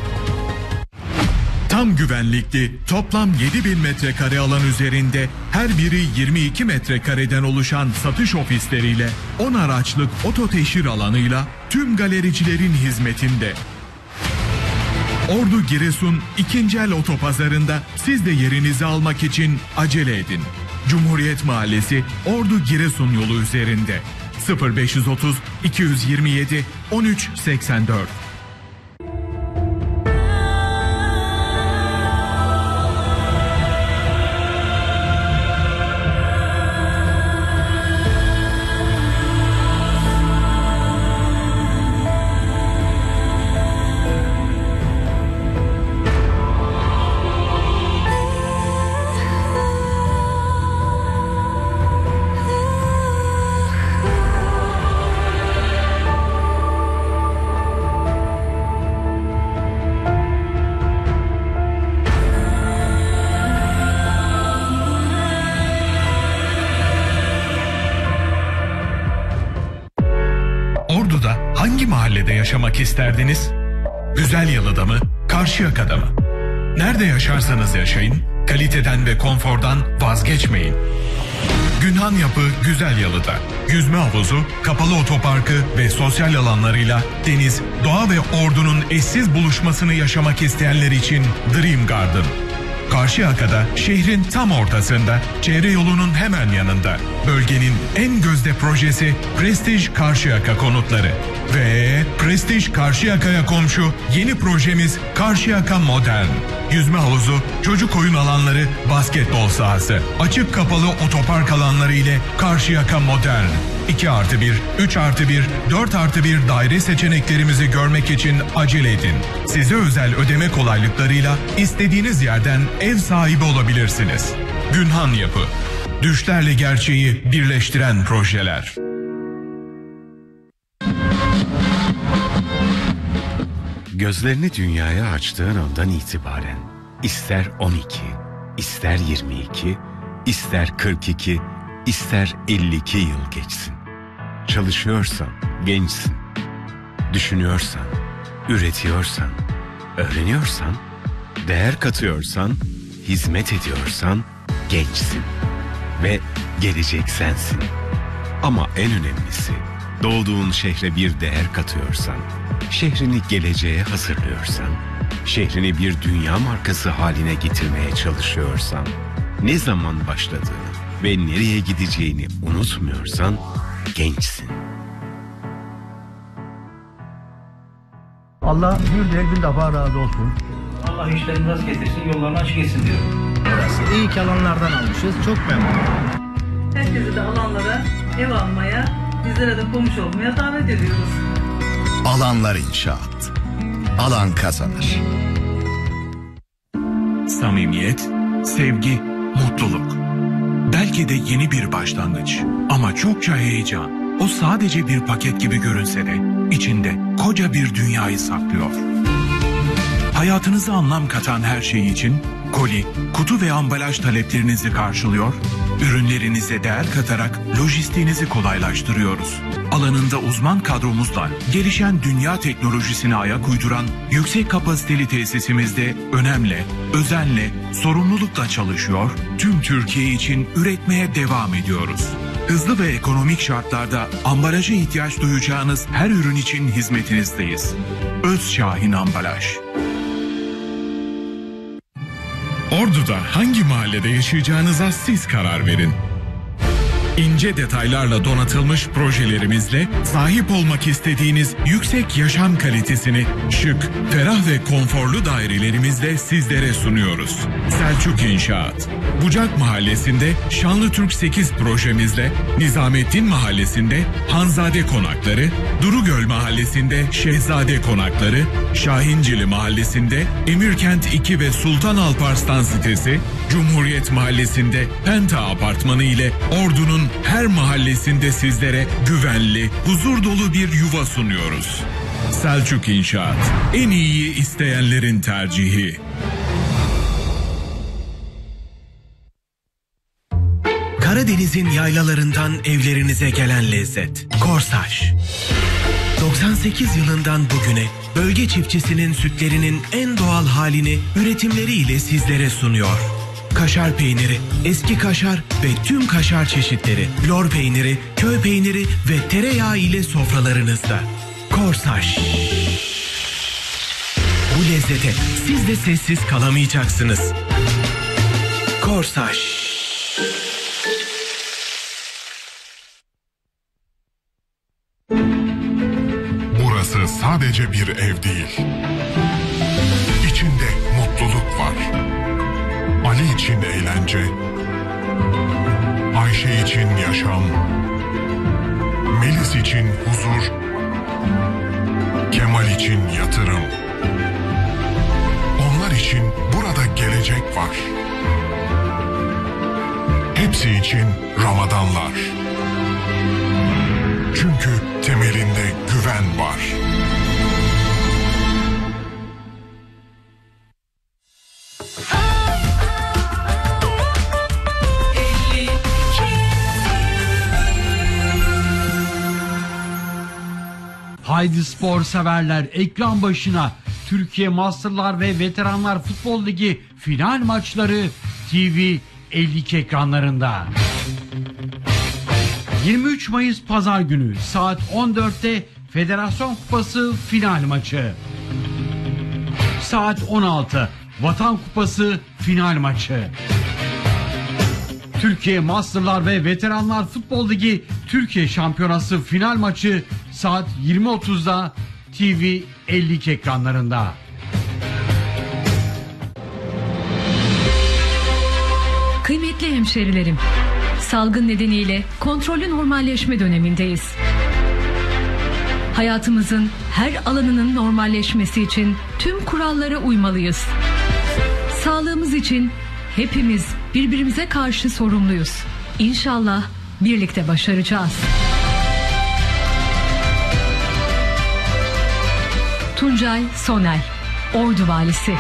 Tam güvenlikli toplam yedi bin metrekare alan üzerinde her biri yirmi iki metrekareden oluşan satış ofisleriyle on araçlık ototeşhir alanıyla tüm galericilerin hizmetinde. Ordu Giresun ikinci el otopazarında siz de yerinizi almak için acele edin. Cumhuriyet Mahallesi Ordu Giresun yolu üzerinde sıfır beş yüz otuz iki yüz yirmi yedi on üç seksen dört. Yaşamak isterdiniz? Güzelyalı'da mı? Karşıyaka'da mı? Nerede yaşarsanız yaşayın, kaliteden ve konfordan vazgeçmeyin. Günhan Yapı Güzelyalı'da. Yüzme havuzu, kapalı otoparkı ve sosyal alanlarıyla deniz, doğa ve ordunun eşsiz buluşmasını yaşamak isteyenler için Dream Garden. Karşıyaka'da, şehrin tam ortasında, çevre yolunun hemen yanında. Bölgenin en gözde projesi Prestige Karşıyaka Konutları. Ve Prestige Karşıyaka'ya komşu yeni projemiz Karşıyaka Modern. Yüzme havuzu, çocuk oyun alanları, basketbol sahası, açık kapalı otopark alanları ile Karşıyaka Modern. iki artı bir, üç artı bir, dört artı bir daire seçeneklerimizi görmek için acele edin. Size özel ödeme kolaylıklarıyla istediğiniz yerden ev sahibi olabilirsiniz. Günhan Yapı. Düşlerle gerçeği birleştiren projeler. Gözlerini dünyaya açtığın andan itibaren ister on iki, ister yirmi iki, ister kırk iki, ister elli iki yıl geçsin. Çalışıyorsan gençsin. Düşünüyorsan, üretiyorsan, öğreniyorsan, değer katıyorsan, hizmet ediyorsan gençsin. Ve gelecek sensin. Ama en önemlisi doğduğun şehre bir değer katıyorsan, şehrini geleceğe hazırlıyorsan, şehrini bir dünya markası haline getirmeye çalışıyorsan, ne zaman başladığını ve nereye gideceğini unutmuyorsan gençsin. Allah bir de bir defa razı olsun. Allah işlerini rast getirsin, yollarını açık etsin diyorum. Burası iyi ki alanlardan almışız. Çok memnunum. Herkesi de alanlara ev almaya, bizlere de komşu olmaya davet ediyoruz. Alanlar İnşaat. Alan kazanır. Samimiyet, sevgi, mutluluk. Belki de yeni bir başlangıç ama çokça heyecan. O sadece bir paket gibi görünse de içinde koca bir dünyayı saklıyor. Hayatınıza anlam katan her şey için koli, kutu ve ambalaj taleplerinizi karşılıyor, ürünlerinize değer katarak lojistiğinizi kolaylaştırıyoruz. Alanında uzman kadromuzla gelişen dünya teknolojisine ayak uyduran yüksek kapasiteli tesisimizde önemle, özenle, sorumlulukla çalışıyor, tüm Türkiye için üretmeye devam ediyoruz. Hızlı ve ekonomik şartlarda ambalaja ihtiyaç duyacağınız her ürün için hizmetinizdeyiz. Özşahin Ambalaj. Ordu'da hangi mahallede yaşayacağınıza siz karar verin. İnce detaylarla donatılmış projelerimizle sahip olmak istediğiniz yüksek yaşam kalitesini şık, ferah ve konforlu dairelerimizle sizlere sunuyoruz. Selçuk İnşaat. Bucak Mahallesi'nde Şanlıtürk sekiz projemizle, Nizamettin Mahallesi'nde Hanzade Konakları, Durugöl Mahallesi'nde Şehzade Konakları, Şahincili Mahallesi'nde Emirkent iki ve Sultan Alparslan sitesi, Cumhuriyet Mahallesi'nde Penta Apartmanı ile Ordu'nun her mahallesinde sizlere güvenli, huzur dolu bir yuva sunuyoruz. Selçuk İnşaat. En iyiyi isteyenlerin tercihi. Karadeniz'in yaylalarından evlerinize gelen lezzet. Korsaj. doksan sekiz yılından bugüne bölge çiftçisinin sütlerinin en doğal halini üretimleriyle sizlere sunuyor. Kaşar peyniri, eski kaşar ve tüm kaşar çeşitleri, lor peyniri, köy peyniri ve tereyağı ile sofralarınızda. Korsaj. Bu lezzete siz de sessiz kalamayacaksınız. Korsaj. Burası sadece bir ev değil. İçinde mutluluk var. Ali için eğlence, Ayşe için yaşam, Melis için huzur, Kemal için yatırım. Onlar için burada gelecek var. Hepsi için Ramadanlar. Çünkü temelinde güven var. Haydi spor severler ekran başına. Türkiye Masterlar ve Veteranlar Futbol Ligi final maçları T V elli iki ekranlarında. yirmi üç Mayıs Pazar günü saat on dörtte Federasyon Kupası final maçı. Saat on altı Vatan Kupası final maçı. Türkiye Masterlar ve Veteranlar Futbol Ligi Türkiye Şampiyonası final maçı saat yirmi otuzda T V elli iki ekranlarında. Kıymetli hemşerilerim, salgın nedeniyle kontrollü normalleşme dönemindeyiz. Hayatımızın her alanının normalleşmesi için tüm kurallara uymalıyız. Sağlığımız için hepimiz birbirimize karşı sorumluyuz. İnşallah birlikte başaracağız. Tuncay Soner, Ordu Valisi.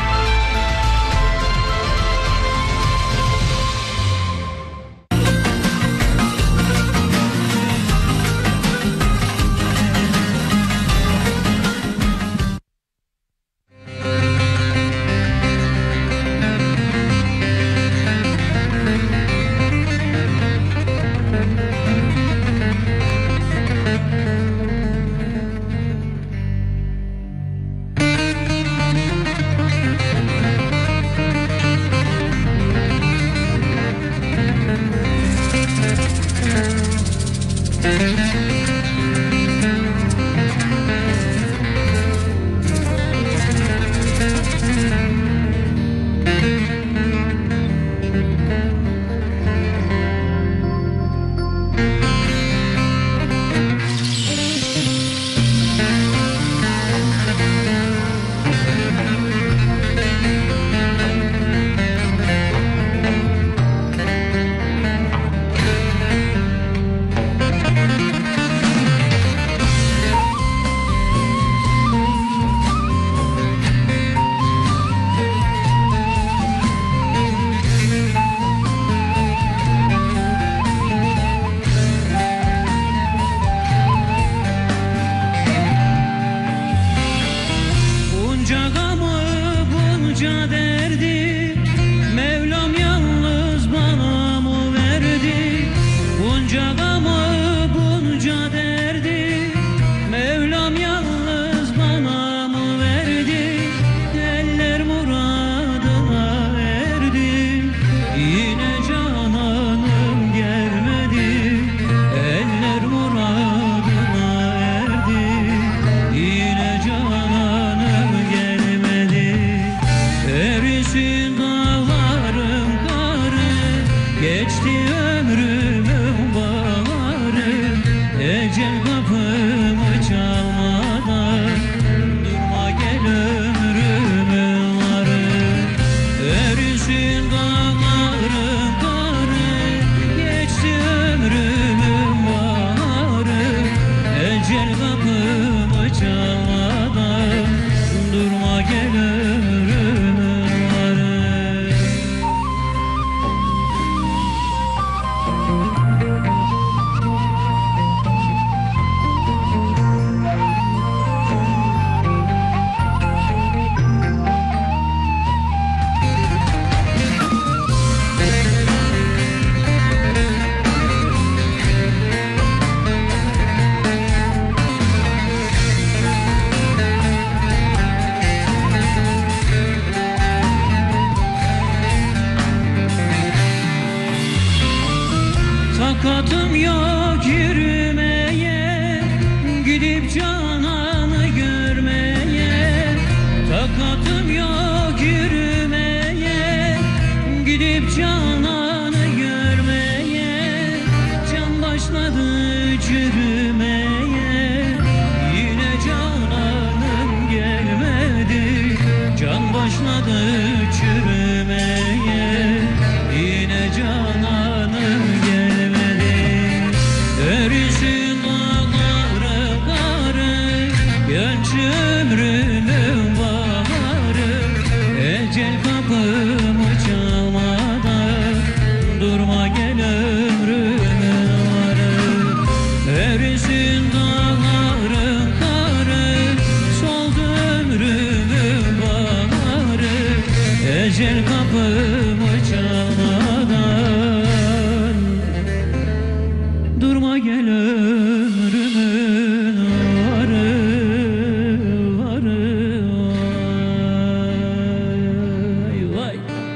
Ecel kapımı çalar. Takatım yok yürümeye, gidip cananı görmeye. Takatım yok yürümeye, gidip cananı görmeye. Can başladı çürümeye, yine cananım gelmedi. Can başladı çürümeye, yine cananım gelmedi. Örüsün dağları karı, genç ömrümün baharı. Ecel kapımı çalmadan durma gel ömrümün varı. Örüsün dağların karı, soldu ömrümün baharı. Ecel kapımı çalmadan durma gel ömrümün varı, varı, vay, vay.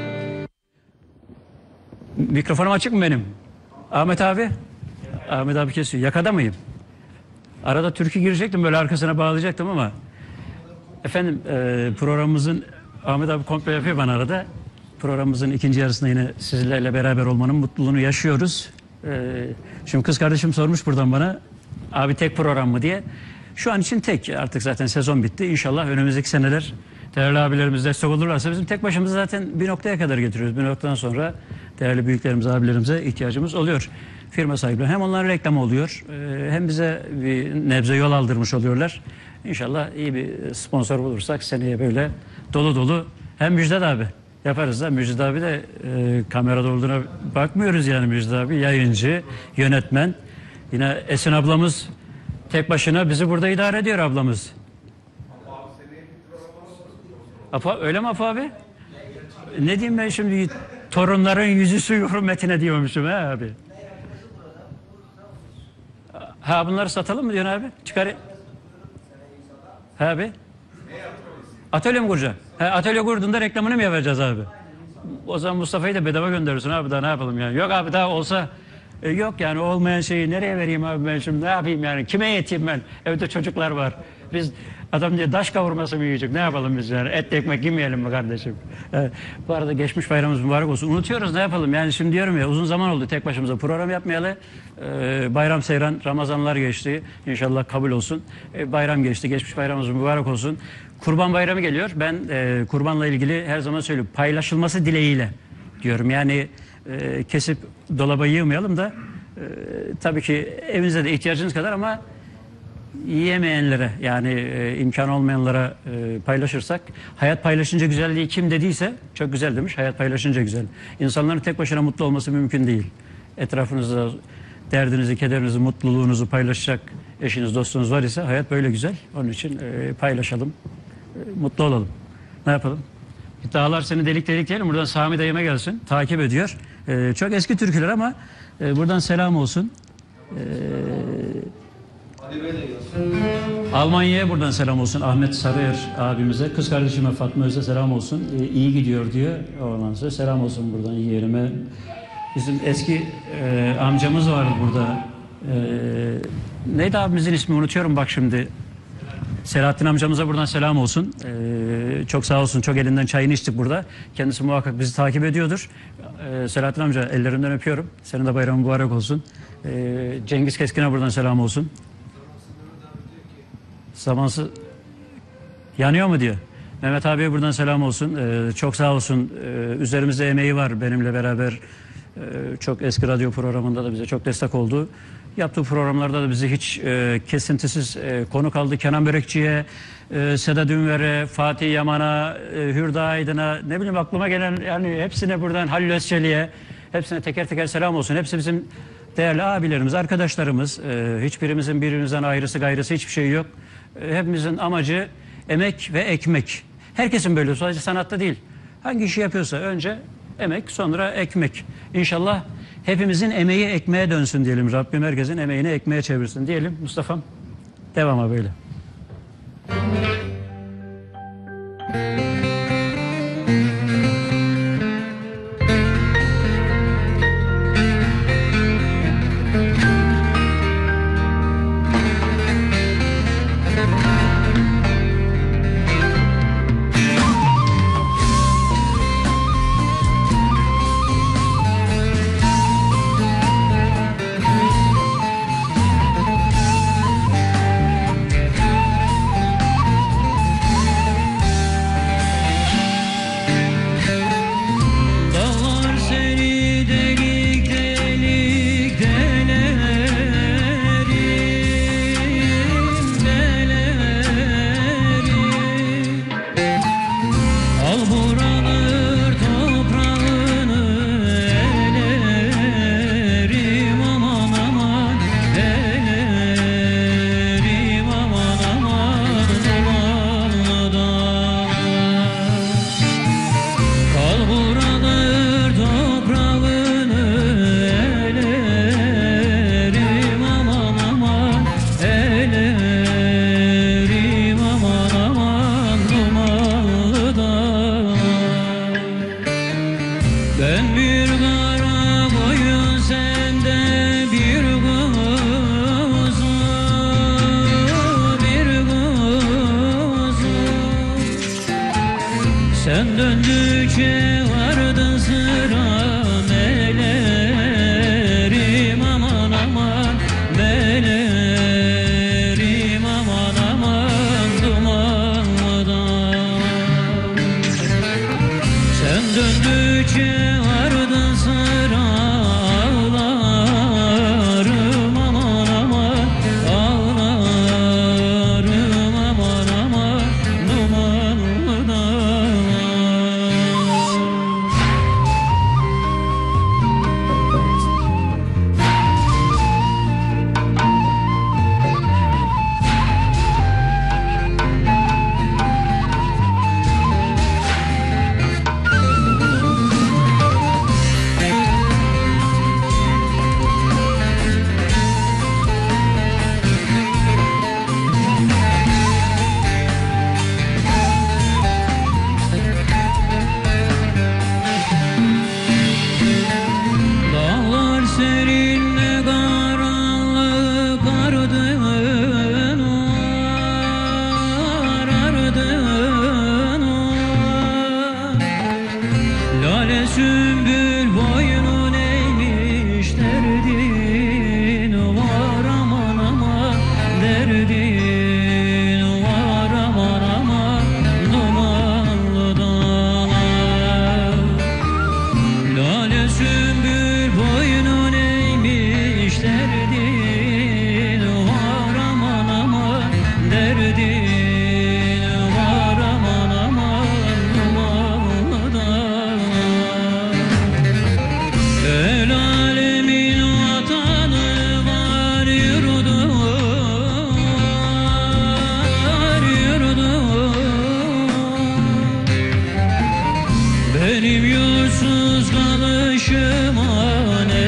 Mikrofonum açık mı benim? Ahmet abi? Ahmet abi kesiyor. Yakada mıyım? Arada türkü girecektim, böyle arkasına bağlayacaktım ama efendim e, programımızın, Ahmet abi komple yapıyor bana arada. Programımızın ikinci yarısında yine sizlerle beraber olmanın mutluluğunu yaşıyoruz. E, şimdi kız kardeşim sormuş buradan bana, abi tek program mı diye. Şu an için tek, artık zaten sezon bitti. İnşallah önümüzdeki seneler değerli abilerimiz destek olurlarsa bizim tek başımıza zaten bir noktaya kadar getiriyoruz. Bir noktadan sonra değerli büyüklerimize, abilerimize ihtiyacımız oluyor. Firma sahipleri hem onların reklamı oluyor, e, hem bize bir nebze yol aldırmış oluyorlar. İnşallah iyi bir sponsor bulursak seneye böyle dolu dolu, hem Müjdat abi yaparız da. Müjdat abi de e, kamerada olduğuna bakmıyoruz yani. Müjdat abi yayıncı, yönetmen. Yine Esin ablamız tek başına bizi burada idare ediyor ablamız. Afa, öyle mi Afa abi? Ne diyeyim ben şimdi, torunların yüzü suyu hürmetine diyormuşum ha abi. Ha bunları satalım mı diyorsun abi? Çıkar. Ha abi. Atölye mi kuracaksın? Ha, atölye kurduğunda reklamını mı yapacağız abi? O zaman Mustafa'yı da bedava gönderirsin abi, daha ne yapalım yani? Yok abi daha olsa e, yok yani, olmayan şeyi nereye vereyim abi ben şimdi, ne yapayım yani? Kime yeteyim ben? Evde çocuklar var. Biz adam diye daş kavurması mı yiyecek? Ne yapalım biz yani? Et ekmek yemeyelim mi kardeşim? Evet. Bu arada geçmiş bayramımız mübarek olsun. Unutuyoruz, ne yapalım? Yani şimdi diyorum ya, uzun zaman oldu tek başımıza program yapmayalı. Ee, bayram seyran, Ramazanlar geçti. İnşallah kabul olsun. Ee, bayram geçti. Geçmiş bayramımız mübarek olsun. Kurban bayramı geliyor. Ben e, kurbanla ilgili her zaman söylüyorum, paylaşılması dileğiyle diyorum. Yani e, kesip dolaba yığmayalım da e, tabii ki evinizde de ihtiyacınız kadar, ama yiyemeyenlere, yani e, imkan olmayanlara e, paylaşırsak, hayat paylaşınca güzelliği kim dediyse çok güzel demiş. Hayat paylaşınca güzel. İnsanların tek başına mutlu olması mümkün değil. Etrafınızda derdinizi, kederinizi, mutluluğunuzu paylaşacak eşiniz, dostunuz var ise hayat böyle güzel. Onun için e, paylaşalım, e, mutlu olalım. Ne yapalım? Dağlar seni delik delik diyelim. Buradan Sami dayıma gelsin. Takip ediyor. E, çok eski türküler ama e, buradan selam olsun. E, Almanya'ya buradan selam olsun. Ahmet Sarıyer abimize, kız kardeşime Fatma Öz'e selam olsun. E, iyi gidiyor diyor. Ondan sonra selam olsun buradan yeğenime. Bizim eski e, amcamız vardı burada. E, neydi abimizin ismi, unutuyorum bak şimdi. Selahattin amcamıza buradan selam olsun. E, çok sağ olsun. Çok elinden çayını içtik burada. Kendisi muhakkak bizi takip ediyordur. E, Selahattin amca, ellerinden öpüyorum. Senin de bayramın mübarek olsun. E, Cengiz Keskin'e buradan selam olsun. Zamansız yanıyor mu diyor. Mehmet abiye buradan selam olsun. Ee, çok sağ olsun. Ee, üzerimizde emeği var benimle beraber. Ee, çok eski radyo programında da bize çok destek oldu. Yaptığı programlarda da bizi hiç e, kesintisiz e, konuk aldı. Kenan Börekçi'ye, e, Seda Dünver'e, Fatih Yaman'a, e, Hürda Aydın'a, ne bileyim aklıma gelen, yani hepsine buradan, Halil Özçelik'e, hepsine teker teker selam olsun. Hepsi bizim değerli abilerimiz, arkadaşlarımız. E, hiçbirimizin birbirimizden ayrısı gayrısı hiçbir şey yok. Hepimizin amacı emek ve ekmek. Herkesin böyle, sadece sanatta değil. Hangi işi yapıyorsa önce emek, sonra ekmek. İnşallah hepimizin emeği ekmeğe dönsün diyelim. Rabbim herkesin emeğini ekmeğe çevirsin diyelim. Mustafa'm, devama böyle. Senin ne karanlık ardın var, ardın var. Lale sümbül boynun eğmiş derdin var aman aman derdin var aman aman dumanlı dağlar. Lale sümbül boynun eğmiş derdin var aman aman derdin var aman aman dumanlı dağlar. El alemin vatanı var yurdu var yurdu. Benim yursuz kalışıma ne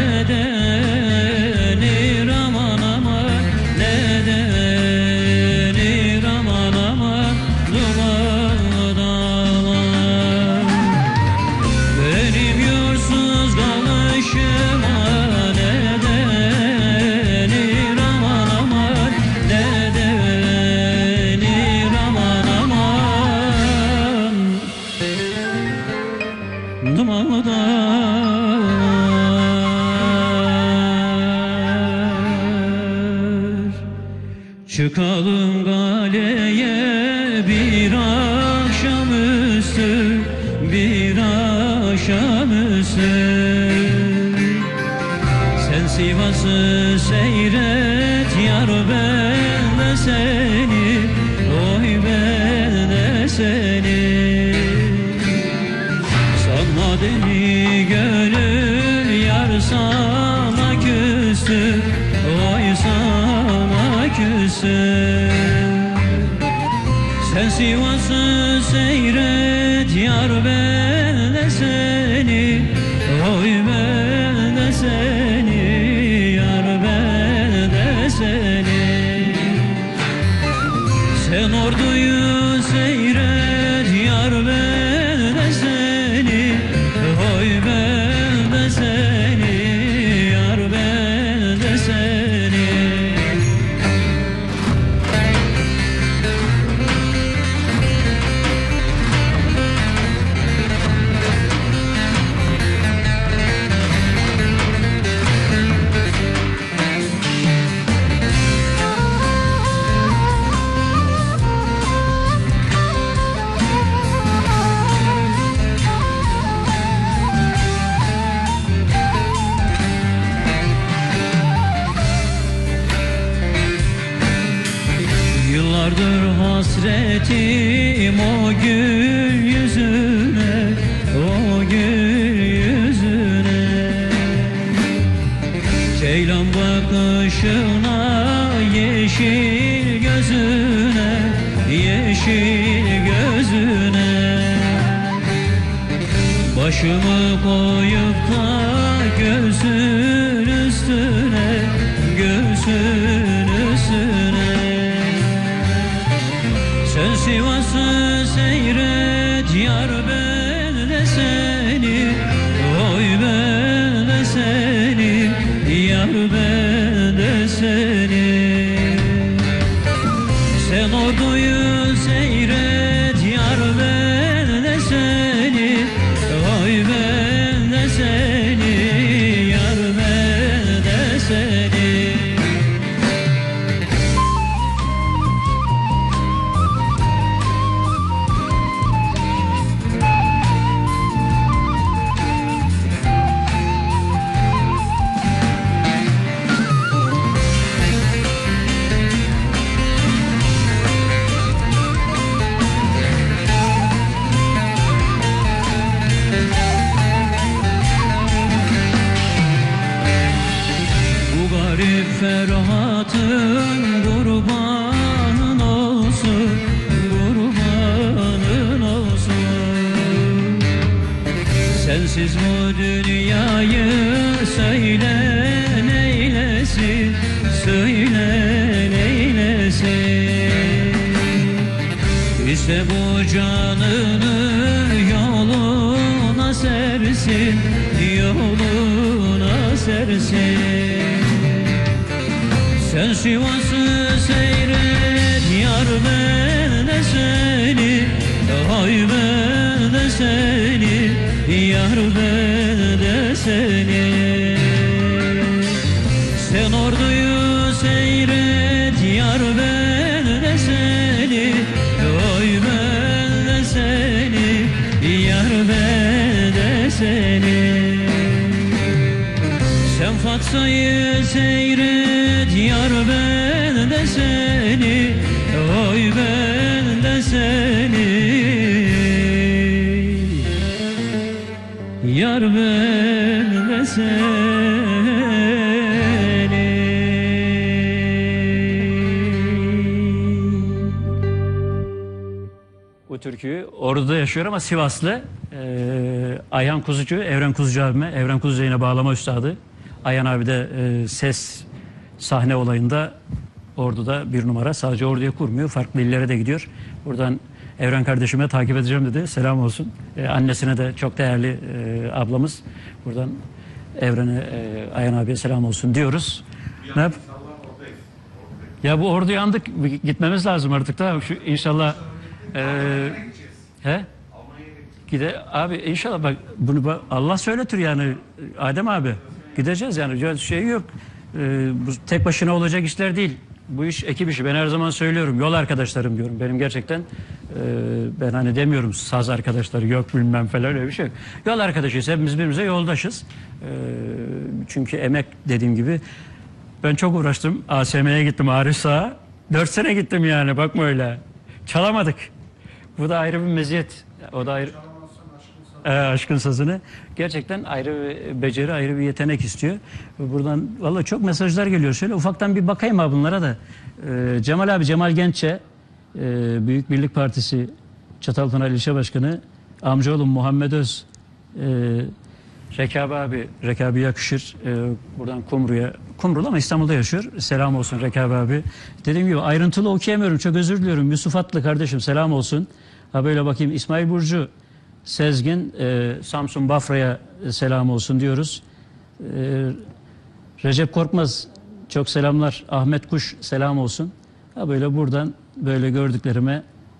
denir aman aman ne denir aman aman dumanlı dağlar. Benim yursuz kalışıma ne denir aman aman ne denir aman aman dumanlı dağlar. Çıkalım galeye bir akşamüstü, bir akşamüstü. Sen Sivas'ı seyret yar ben de seni, oy ben de seni. Sanma deli gönül yar sana küstü, oy sana küstü. Sen Sivas'ı seyret yar ben de seni, oy ben de seni, yar ben de seni. Sen orduyu seyret yar ben de seni, oy ben de seni, yar ben de seni. Yıllardır hasretim o gül yüzüne, o gül yüzüne. Ceylan bakışına, yeşil gözüne, yeşil gözüne. Başımı koyup da göğsün üstüne, göğsün üstüne. Sen Sivas'ı seyret yar ben de seni, oy ben de seni, yar ben de seni. Sen orduyu seyret yar ben de seni, oy ben de seni, yar ben de seni. Ferhat'ın kurbanın olsun, kurbanın olsun. Sensiz bu dünyayı söyle neylesin, söyle neylesin. İşte bu canını yoluna sersin, yoluna esersin. Sen Sivas'ı seyret yar ben de seni, ay ben de seni, yar ben de seni. Sen Ordu'yu seyret yar ben de seni, ay ben de seni, yar ben de seni. Sen Fatsa'yı seyret yar ben de seni, oy ben de seni, yar ben de seni. Bu türküyü Ordu'da yaşıyor ama Sivaslı. Ee, Ayhan Kuzucu, Evren Kuzucu abime, Evren Kuzucu yine bağlama üstadı. Ayhan abi de e, ses sahne olayında Ordu'da bir numara. Sadece Ordu'ya kurmuyor, farklı illere de gidiyor. Buradan Evren kardeşime takip edeceğim dedi. Selam olsun. E, annesine de çok değerli e, ablamız. Buradan Evren'e, e, Ayhan abiye selam olsun diyoruz. Ne yap? Ya bu Ordu'ya andık. Gitmemiz lazım artık da. Şu, inşallah e, he? Gide abi inşallah bak bunu bak, Allah söyletir yani Adem abi. Gideceğiz yani şey yok. Ee, bu tek başına olacak işler değil. Bu iş ekip işi. Ben her zaman söylüyorum. Yol arkadaşlarım diyorum. Benim gerçekten e, ben hani demiyorum saz arkadaşları yok bilmem falan öyle bir şey yok. Yol arkadaşıyız. Hepimiz birbirimize yoldaşız. E, çünkü emek dediğim gibi ben çok uğraştım. A S M'ye gittim Arif Sağ'a. Dört sene gittim yani bakma öyle. Çalamadık. Bu da ayrı bir meziyet. O da ayrı. Ee, aşkın sazını gerçekten ayrı bir beceri, ayrı bir yetenek istiyor. Buradan vallahi çok mesajlar geliyor. Şöyle ufaktan bir bakayım abi bunlara da. Ee, Cemal abi, Cemal Genççe, e, Büyük Birlik Partisi Çatalpınar İlçe Başkanı, amcaoğlum Muhammed Öz, e, Rekabi abi, Rekabi Yakışır, e, buradan Kumru'ya, Kumru'lu ama İstanbul'da yaşıyor. Selam olsun Rekabi abi. Dediğim gibi ayrıntılı okuyamıyorum, çok özür diliyorum. Yusuf Atlı kardeşim selam olsun. Ha böyle bakayım İsmail Burcu, Sezgin, e, Samsun Bafra'ya selam olsun diyoruz. E, Recep Korkmaz çok selamlar. Ahmet Kuş selam olsun. Ha böyle buradan böyle gördüklerime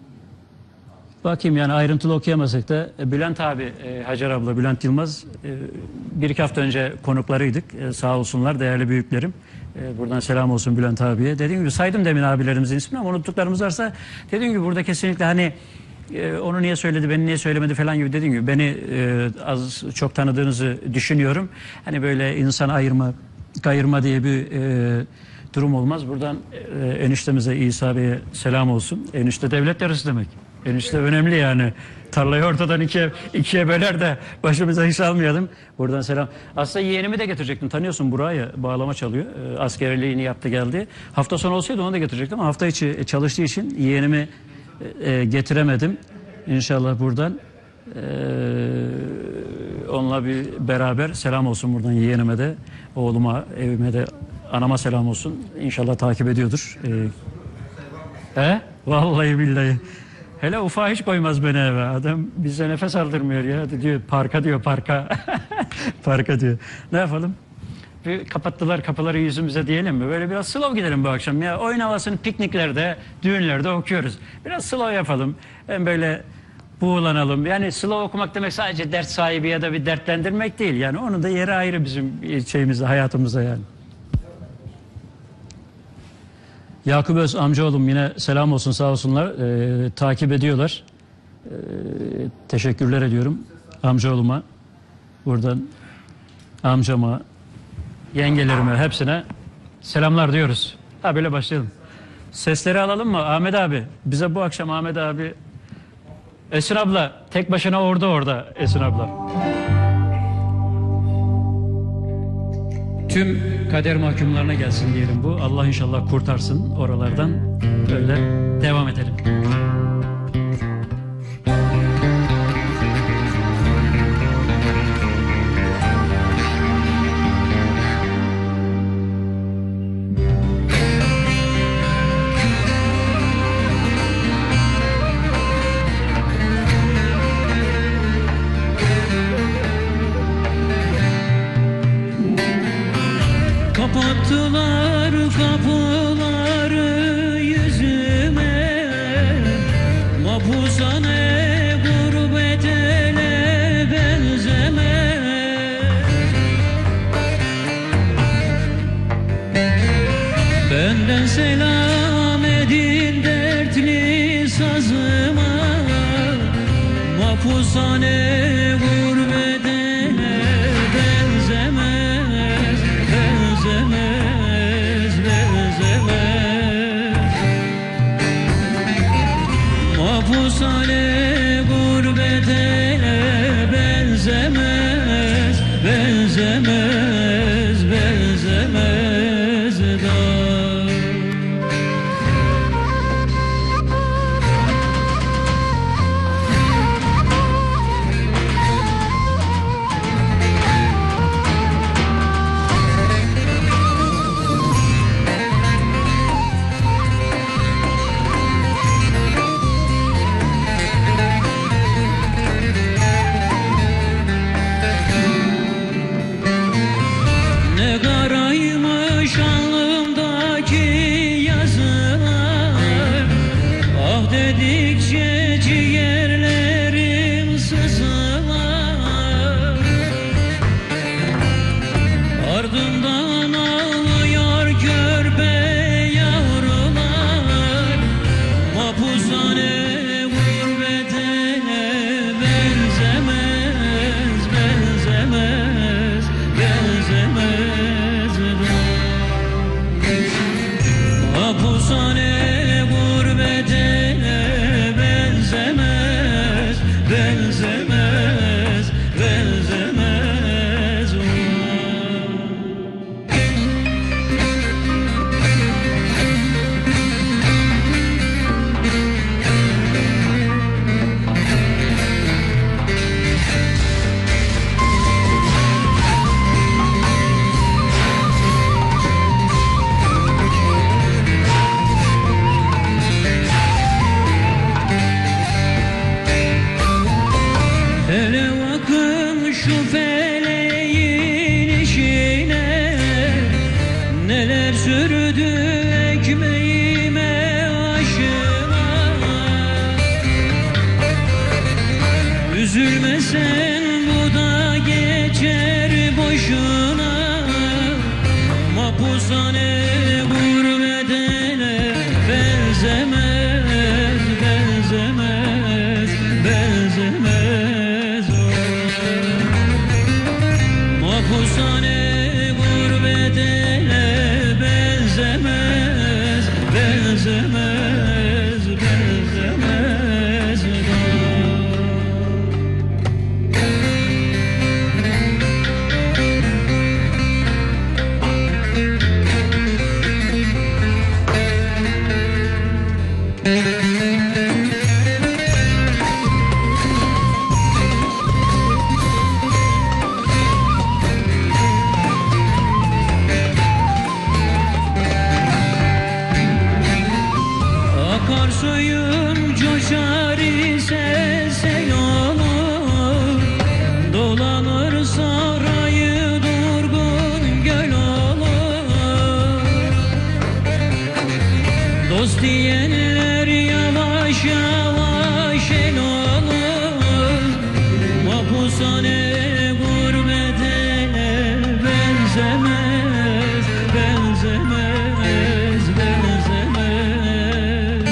bakayım yani ayrıntılı okuyamasak da e, Bülent abi, e, Hacer abla, Bülent Yılmaz e, bir iki hafta önce konuklarıydık. E, sağ olsunlar değerli büyüklerim. E, buradan selam olsun Bülent abiye. Dediğim gibi saydım demin abilerimizin ismini ama unuttuklarımız varsa dediğim gibi burada kesinlikle hani Ee, onu niye söyledi, beni niye söylemedi falan gibi dediğim gibi beni e, az çok tanıdığınızı düşünüyorum. Hani böyle insan ayırma, kayırma diye bir e, durum olmaz. Buradan e, eniştemize İsa Bey'e selam olsun. Enişte devlet yarısı demek. Enişte önemli yani. Tarlayı ortadan ikiye, ikiye böler de başımıza iş almayalım. Buradan selam. Aslında yeğenimi de getirecektim. Tanıyorsun Buray'ı, bağlama çalıyor. E, askerliğini yaptı geldi. Hafta sonu olsaydı onu da getirecektim ama hafta içi çalıştığı için yeğenimi E, getiremedim. İnşallah buradan e, onunla bir beraber selam olsun buradan yeğenime de, oğluma, evime de, anama selam olsun. İnşallah takip ediyordur. E, he? Vallahi billahi. Hele ufağı hiç koymaz beni eve. Adam bize nefes aldırmıyor ya. Diyor parka diyor parka. Parka diyor. Ne yapalım? Bir kapattılar kapıları yüzümüze diyelim mi? Böyle biraz slow gidelim bu akşam ya. Oyun havasını pikniklerde, düğünlerde okuyoruz. Biraz slow yapalım. Hem böyle buğulanalım. Yani slow okumak demek sadece dert sahibi ya da bir dertlendirmek değil. Yani onun da yeri ayrı bizim şeyimizde, hayatımızda yani. Yakup Öz amcaoğlum yine selam olsun sağ olsunlar. Ee, takip ediyorlar. Ee, teşekkürler ediyorum amcaoğluma. Buradan amcama, yengelerime hepsine selamlar diyoruz. Ha böyle başlayalım. Sesleri alalım mı Ahmet abi? Bize bu akşam Ahmet abi. Esin abla tek başına orada orada Esin abla. Tüm kader mahkumlarına gelsin diyelim bu. Allah inşallah kurtarsın oralardan. Böyle devam edelim. Kapattılar kapıları yüzüme, mahpushane gurbet ele benzemez. Benden selam edin dertli sazıma, mahpushane gurbet ele benzemez, benzemez, benzemez. Mahpushane gurbet ele benzemez, benzemez, benzemez da. Ne karaymış alnımdaki yazılar, ah dedikçe ciğerlerim sızlar. Ardından ağlıyor körpe yavrular, mahpushane gurbet ele benzemez, benzemez, benzemez. Mahpushane gurbet ele benzemez, benzemez, benzemez. Hele bakın şu feleğin işine, neler sürdü ekmeğime aşıma. Üzülme sen, bu da geçer boşuna. Mahpushane gurbet ele benzemez, benzemez, benzemez. Mahpushane gurbet ele benzemez, benzemez, benzemez. Akarsuyum coşar ise sel olur, dolanır sarayı durgun göl olur. Dost diyenler yavaş yavaş el olur, mahpushane gurbet ele benzemez, benzemez, benzemez.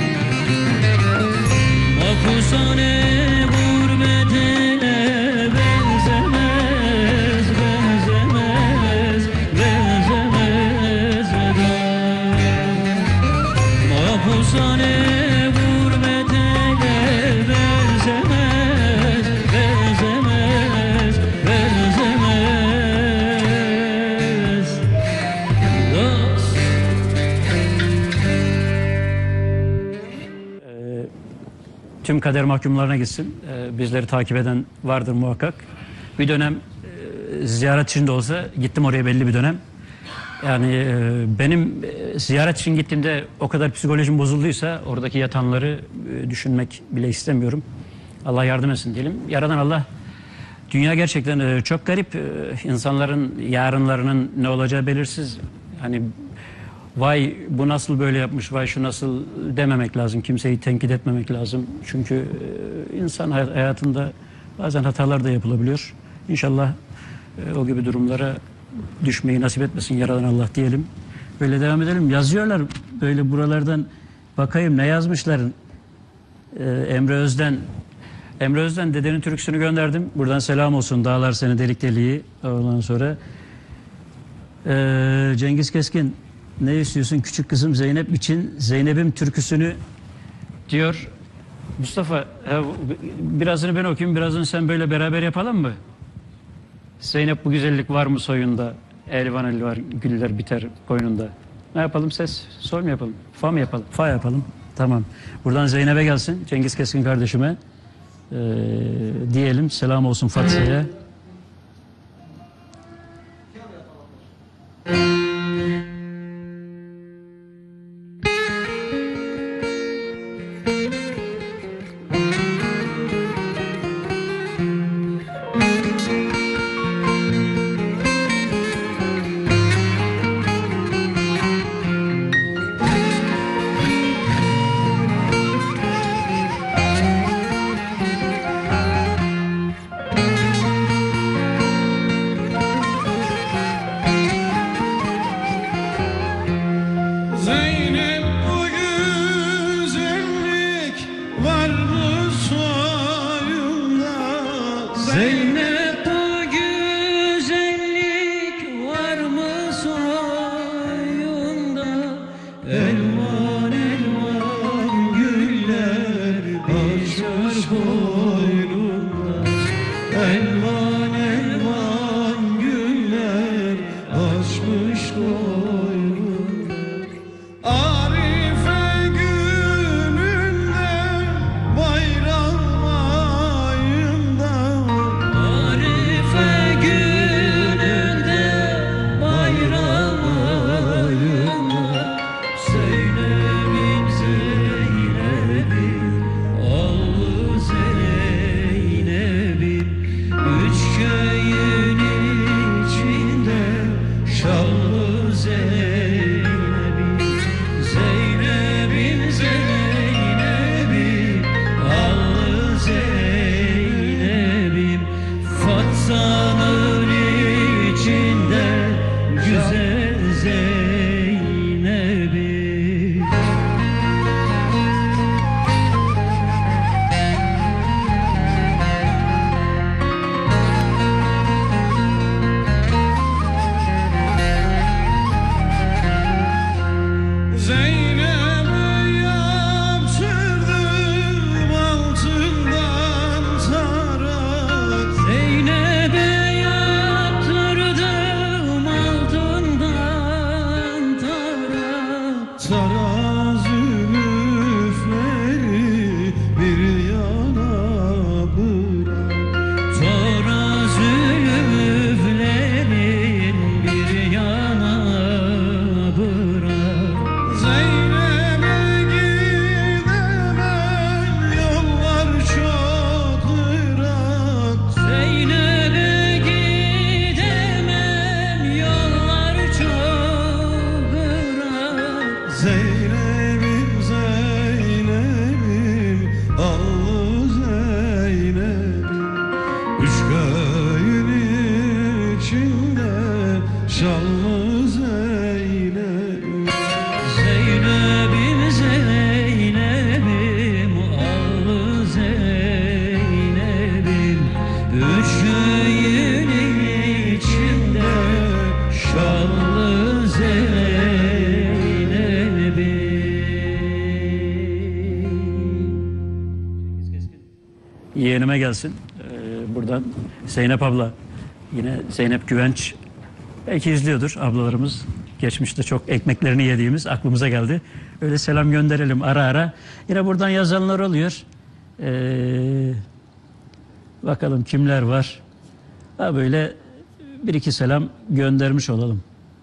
Mahpushane gurbet ele benzemez, benzemez, benzemez da. Mahpushane gurbet ele benzemez, benzemez, benzemez. Dost. Tüm kader mahkumlarına gitsin. Ee, bizleri takip eden vardır muhakkak. Bir dönem e, ziyaret için de olsa gittim oraya belli bir dönem. Yani e, benim e, ziyaret için gittiğimde o kadar psikolojim bozulduysa oradaki yatanları e, düşünmek bile istemiyorum. Allah yardım etsin diyelim. Yaradan Allah Dünya gerçekten e, çok garip. E, insanların yarınlarının ne olacağı belirsiz. Hani vay bu nasıl böyle yapmış, vay şu nasıl dememek lazım. Kimseyi tenkit etmemek lazım. Çünkü e, insan hayatında bazen hatalar da yapılabiliyor. İnşallah e, o gibi durumlara düşmeyi nasip etmesin Yaradan Allah diyelim. Böyle devam edelim. Yazıyorlar böyle buralardan, bakayım ne yazmışlar. Ee, Emre Özden Emre Özden dedenin türküsünü gönderdim. Buradan selam olsun. Dağlar seni delik deliği. Ondan sonra ee, Cengiz Keskin, ne istiyorsun küçük kızım Zeynep için Zeynep'im türküsünü diyor. Mustafa he, birazını ben okuyayım, birazını sen böyle beraber yapalım mı? Zeynep bu güzellik var mı soyunda? Elvan el var, güller biter koynunda. Ne yapalım, ses? Sol mu yapalım? Fa mı yapalım? Fa yapalım. Tamam. Buradan Zeynep'e gelsin. Cengiz Keskin kardeşime. Ee, diyelim. Selam olsun Fatsa'ya. Yeğenime gelsin. Ee, buradan Zeynep abla, yine Zeynep Güvenç, belki izliyordur ablalarımız. Geçmişte çok ekmeklerini yediğimiz aklımıza geldi. Öyle selam gönderelim ara ara. Yine buradan yazanlar oluyor. Ee, bakalım kimler var. Ha böyle bir iki selam göndermiş olalım.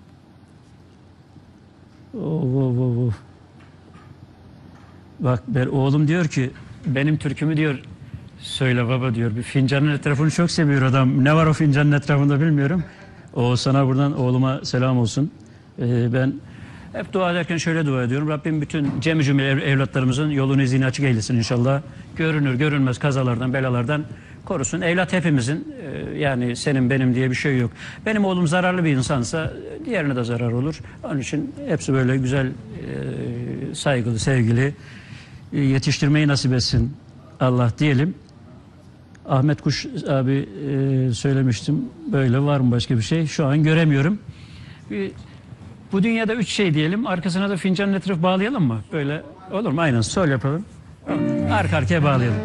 Oh, oh, oh, oh. Bak ben, oğlum diyor ki benim türkümü diyor Söyle baba diyor. Bir fincanın etrafını çok seviyor adam. Ne var o fincanın etrafında bilmiyorum. O sana buradan oğluma selam olsun. Ee, ben hep dua ederken şöyle dua ediyorum. Rabbim bütün cemi cümle ev- evlatlarımızın yolunu izini açık eylesin inşallah. Görünür görünmez kazalardan belalardan korusun. Evlat hepimizin, e, yani senin benim diye bir şey yok. Benim oğlum zararlı bir insansa diğerine de zarar olur. Onun için hepsi böyle güzel, e, saygılı, sevgili, e, yetiştirmeyi nasip etsin Allah diyelim. Ahmet Kuş abi e, söylemiştim. Böyle var mı başka bir şey? Şu an göremiyorum. Bir, bu dünyada üç şey diyelim. Arkasına da fincanın etrafı bağlayalım mı? Böyle olur mu? Aynen sol yapalım. Arka arkaya bağlayalım.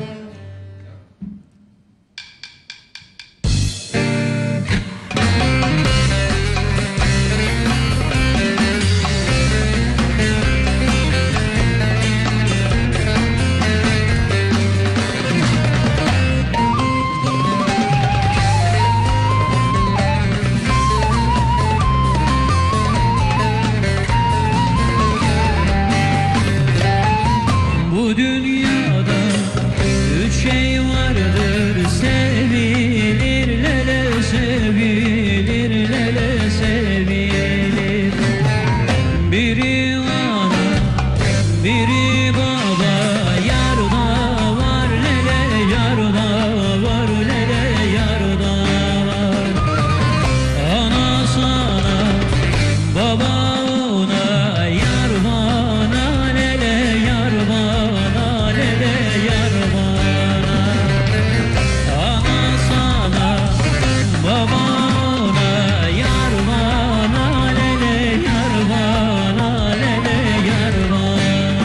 Bu dünyada üç şey vardır, sevilir lele sevilir lele sevilir. Biri ana, biri baba, yarda var lele yarda var lele yarda var. Ana sana, baba ona, yar bana lele yar bana lele yar bana. Ana sana, baba ona, yar bana lele yar bana lele yar bana.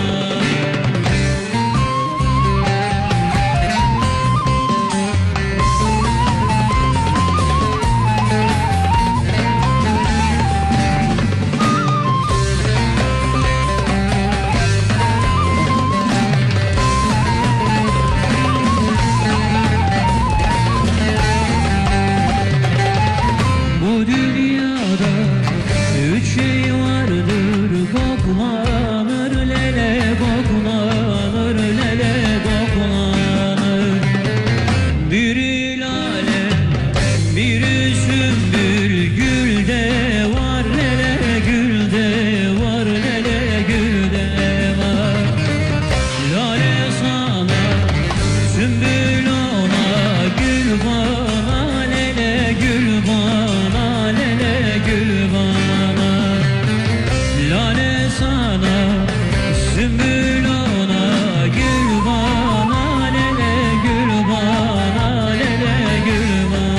Bu dünyada üç şey vardır, koklanır lele koklanır lele koklanır. Biri lale, biri sümbül, gülde var lele gülde var lele gülde var. Lale sana, sümbül ona, gül bana lele gül bana lele gül bana. Lale sana, sümbül ona, gül bana lele gül bana lele gül bana.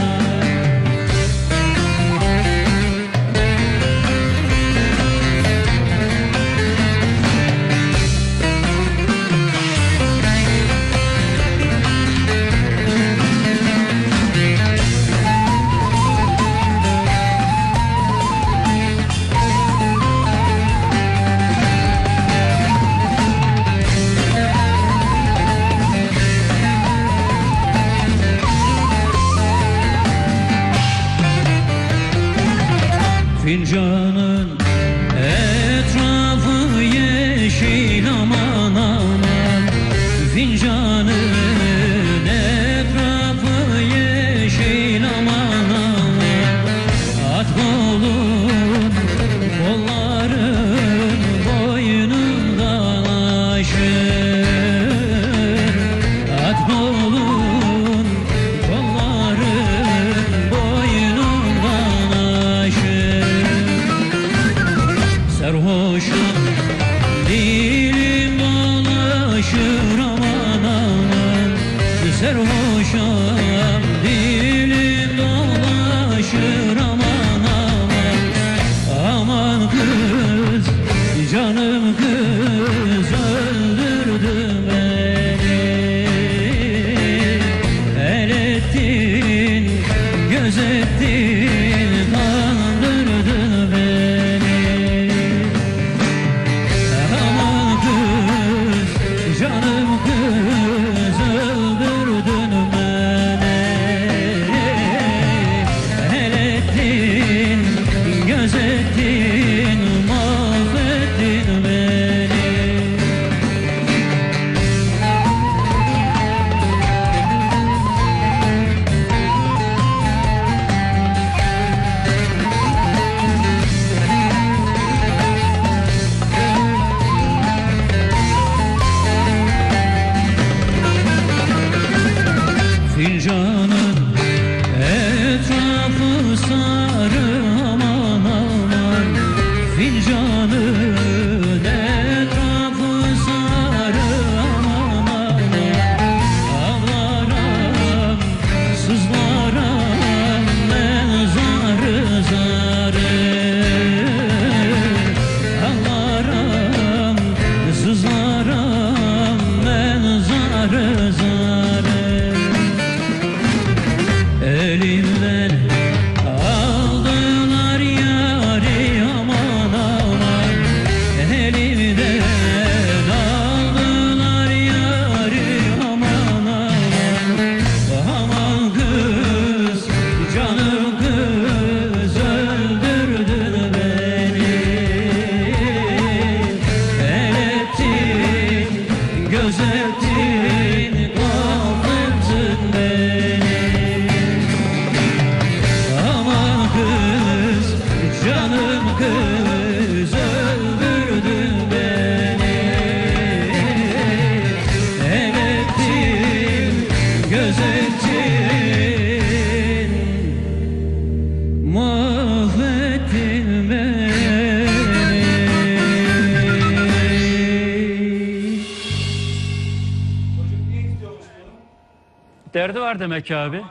Fincanın etrafı yeşil aman aman. Fincanın etrafı yeşil aman aman. At kolun, kolların boynundan aşır. At kolun, kolların boynundan aşır. Sarhoşum dilim dolaşır aman aman. Sarhoşum dilim dolaşır aman aman. Aman kız, canım kız öldürdü beni. El ettin, göz ettin, kandırdın beni. Aman kız, canım kız öldürdün beni. El ettin, göz ettin, mahvettin beni. fincanın etrafı sarı aman aman. Ağlarım, sızlarım ben zarı zarı. Ağlarım, sızlarım ben zarı zarı. Elimden aldılar yâri aman aman. Elimden aldılar yâri aman aman. Aman kız, canım kız öldürdün beni. El ettin, gözettin, kaldırdın beni. Aman kız, canım kız öldürdün beni. El ettin, gözettin, mahvettin beni. Derdi var demek ki abi.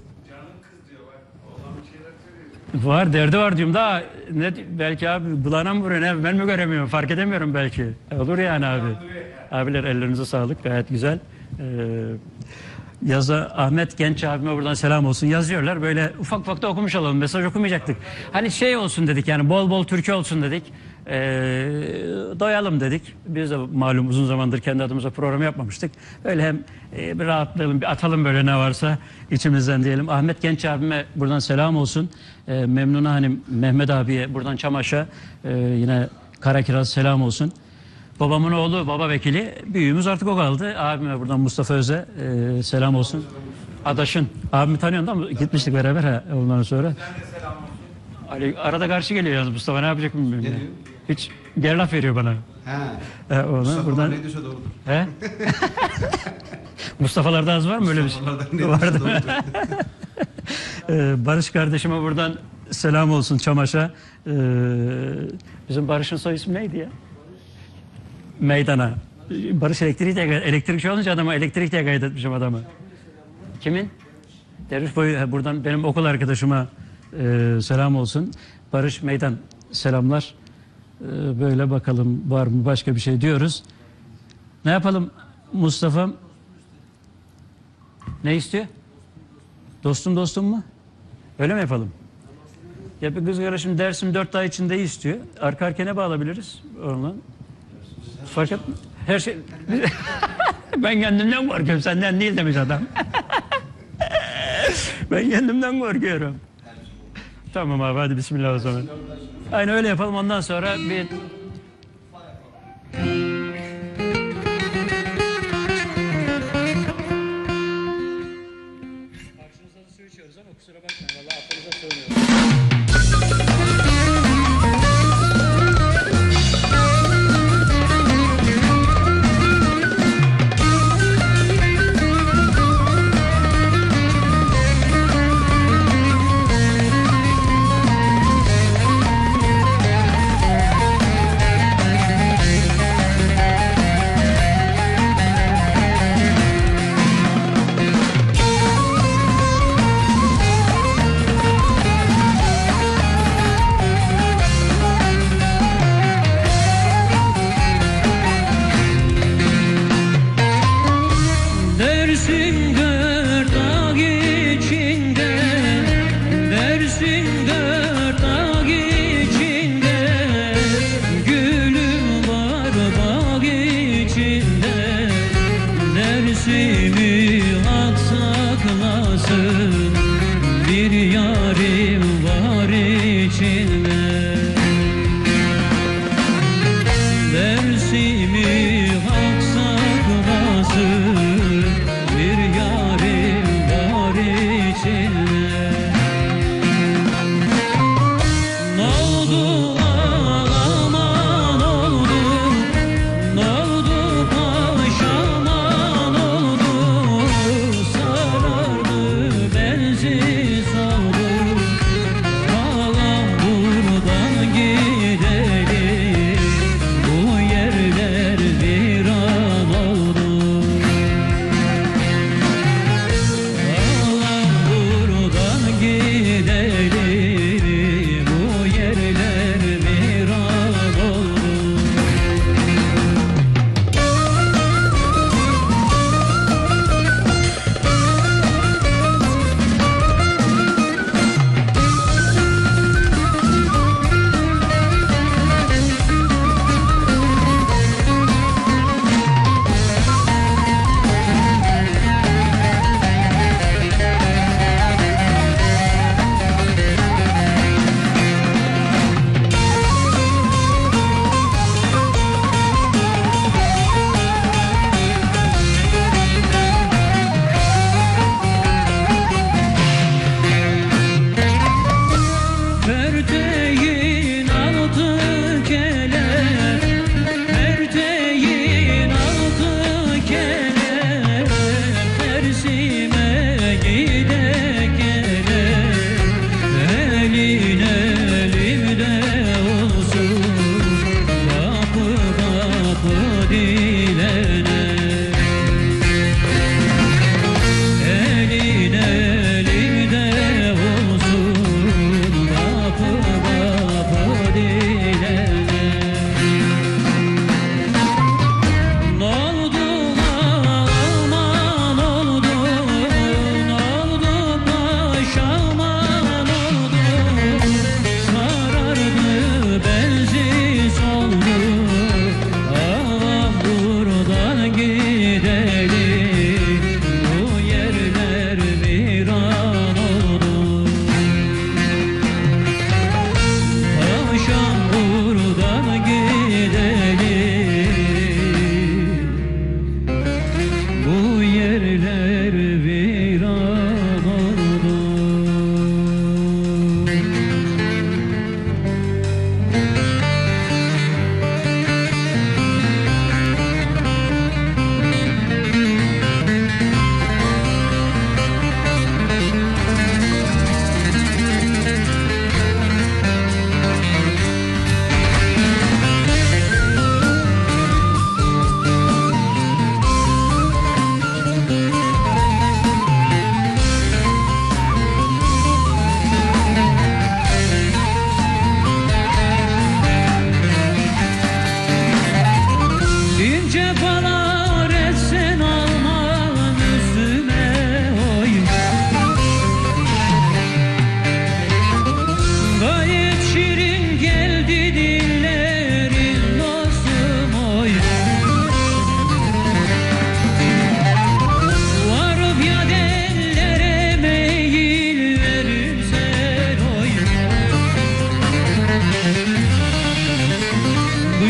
Var, derdi var diyorum da ne belki abi bulana mı vuruyor ne ben mi göremiyorum fark edemiyorum belki. Olur yani abi. Abiler ellerinize sağlık gayet güzel. Ee, Yazı Ahmet Genç abime buradan selam olsun yazıyorlar. Böyle ufak ufak da okumuş olalım. Mesaj okumayacaktık. Hani şey olsun dedik yani bol bol türkü olsun dedik. Ee, doyalım dedik. Biz de malum uzun zamandır kendi adımıza program yapmamıştık. Öyle hem e, bir rahatlayalım, bir atalım böyle ne varsa içimizden diyelim. Ahmet Genç abime buradan selam olsun. Ee, Memnuna Hanım, Mehmet abiye buradan Çamaş'a e, yine Karakiraz selam olsun. Babamın oğlu baba vekili, büyüğümüz artık o kaldı. Abime buradan Mustafa Öz'e e, selam olsun. Adaşın, abimi tanıyorsun da mı? Gitmiştik beraber ha, ondan sonra. Ali, arada karşı geliyor yalnız Mustafa, ne yapacak bilmiyorum. Ya. Hiç geri laf veriyor bana. He. E, ona, Mustafa buradan... ne diyorsa doğrudur. He? Mustafa'larda az var mı öyle bir şey? Vardı. ee, Barış kardeşime buradan selam olsun Çamaş'a. Ee, bizim Barış'ın soy ismi neydi ya? Meydana. Barış elektrik diye, elektrikçi olunca adama elektrik diye kaydetmişim adamı. Kimin? Derviş boyu buradan benim okul arkadaşıma e, selam olsun. Barış Meydan selamlar. E, böyle bakalım var mı başka bir şey diyoruz. Ne yapalım Mustafa'm? Ne istiyor? Dostum dostum mu? Öyle mi yapalım? Ya bir kız kardeşim dersim dört ay içinde istiyor. Arka arkaya ne bağlayabiliriz? Ondan. Fark etme. Her şey... Ben kendimden korkuyorum. Senden değil demiş adam. Ben kendimden korkuyorum. Tamam abi hadi bismillah o zaman. Aynen öyle yapalım ondan sonra bir... Karşınızda da su içiyoruz ama kusura bakmayın. Vallahi affınıza sığınıyorum.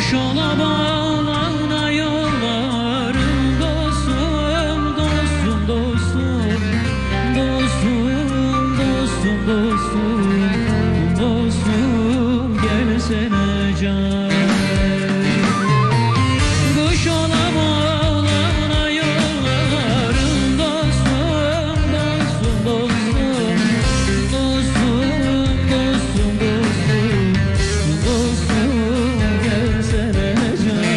Kuş ola bağlana yollarım dostum, dostum, dostum, dostum, dostum, dostum, dostum, gelsene can. Kuş ola bağlana yollarım dostum, dostum, dostum, dostum, dostum, dostum, dostum, gelsene can.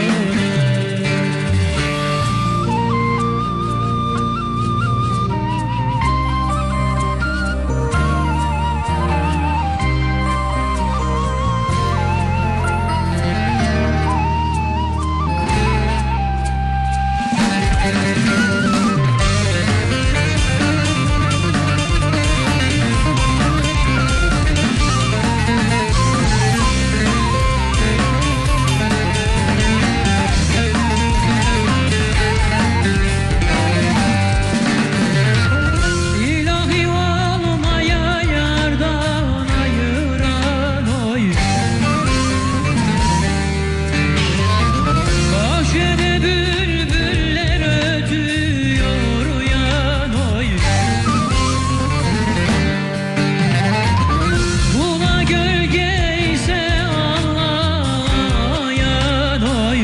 İlahi olmaya yardan ayıran oy, bahçede bülbüller ötüyor uyan oy. Buna gölge ise ağlayan oy.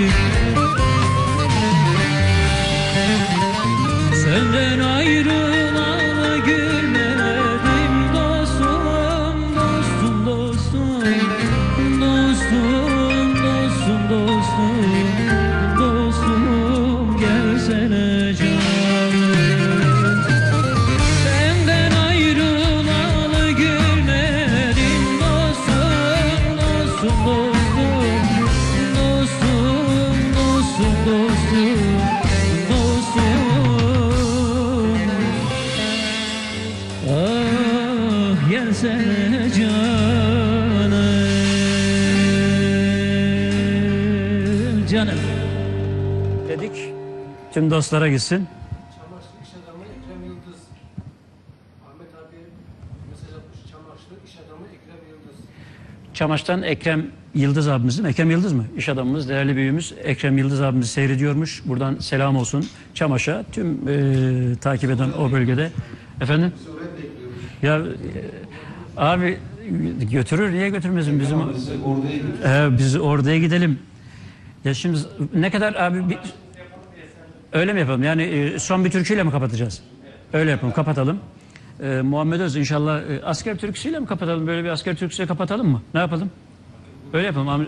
Senden ayrılalı gülmedim dostum, dostum, dostum, dostum, dostum, dostum, dostum, gelsene canım. Senden ayrılalı gülmedim dostum, dostum, dostum, dostum, dostum, dostum, dostum. Ah gelsene canım, canım. Dedik tüm dostlara gitsin. Çamaşır iş adamı Ekrem Yıldız. Ahmet abi mesaj atmış. Çamaşır iş adamı Ekrem Yıldız. Çamaş'tan Ekrem Yıldız abimiz değil mi? Ekrem Yıldız mı? İş adamımız, değerli büyüğümüz Ekrem Yıldız abimiz seyrediyormuş. Buradan selam olsun Çamaş'a, tüm e, takip eden o bölgede. Efendim? Ya e, abi götürür, niye götürmesin bizim? He, biz oraya gidelim. Ya şimdi ne kadar abi bir, öyle mi yapalım? Yani e, son bir türküyle mi kapatacağız? Öyle yapalım, kapatalım. E, Muhammed Öz inşallah e, asker türküsüyle mi kapatalım? Böyle bir asker türküsüyle kapatalım mı? Ne yapalım? Öyle yapalım. Ahmet-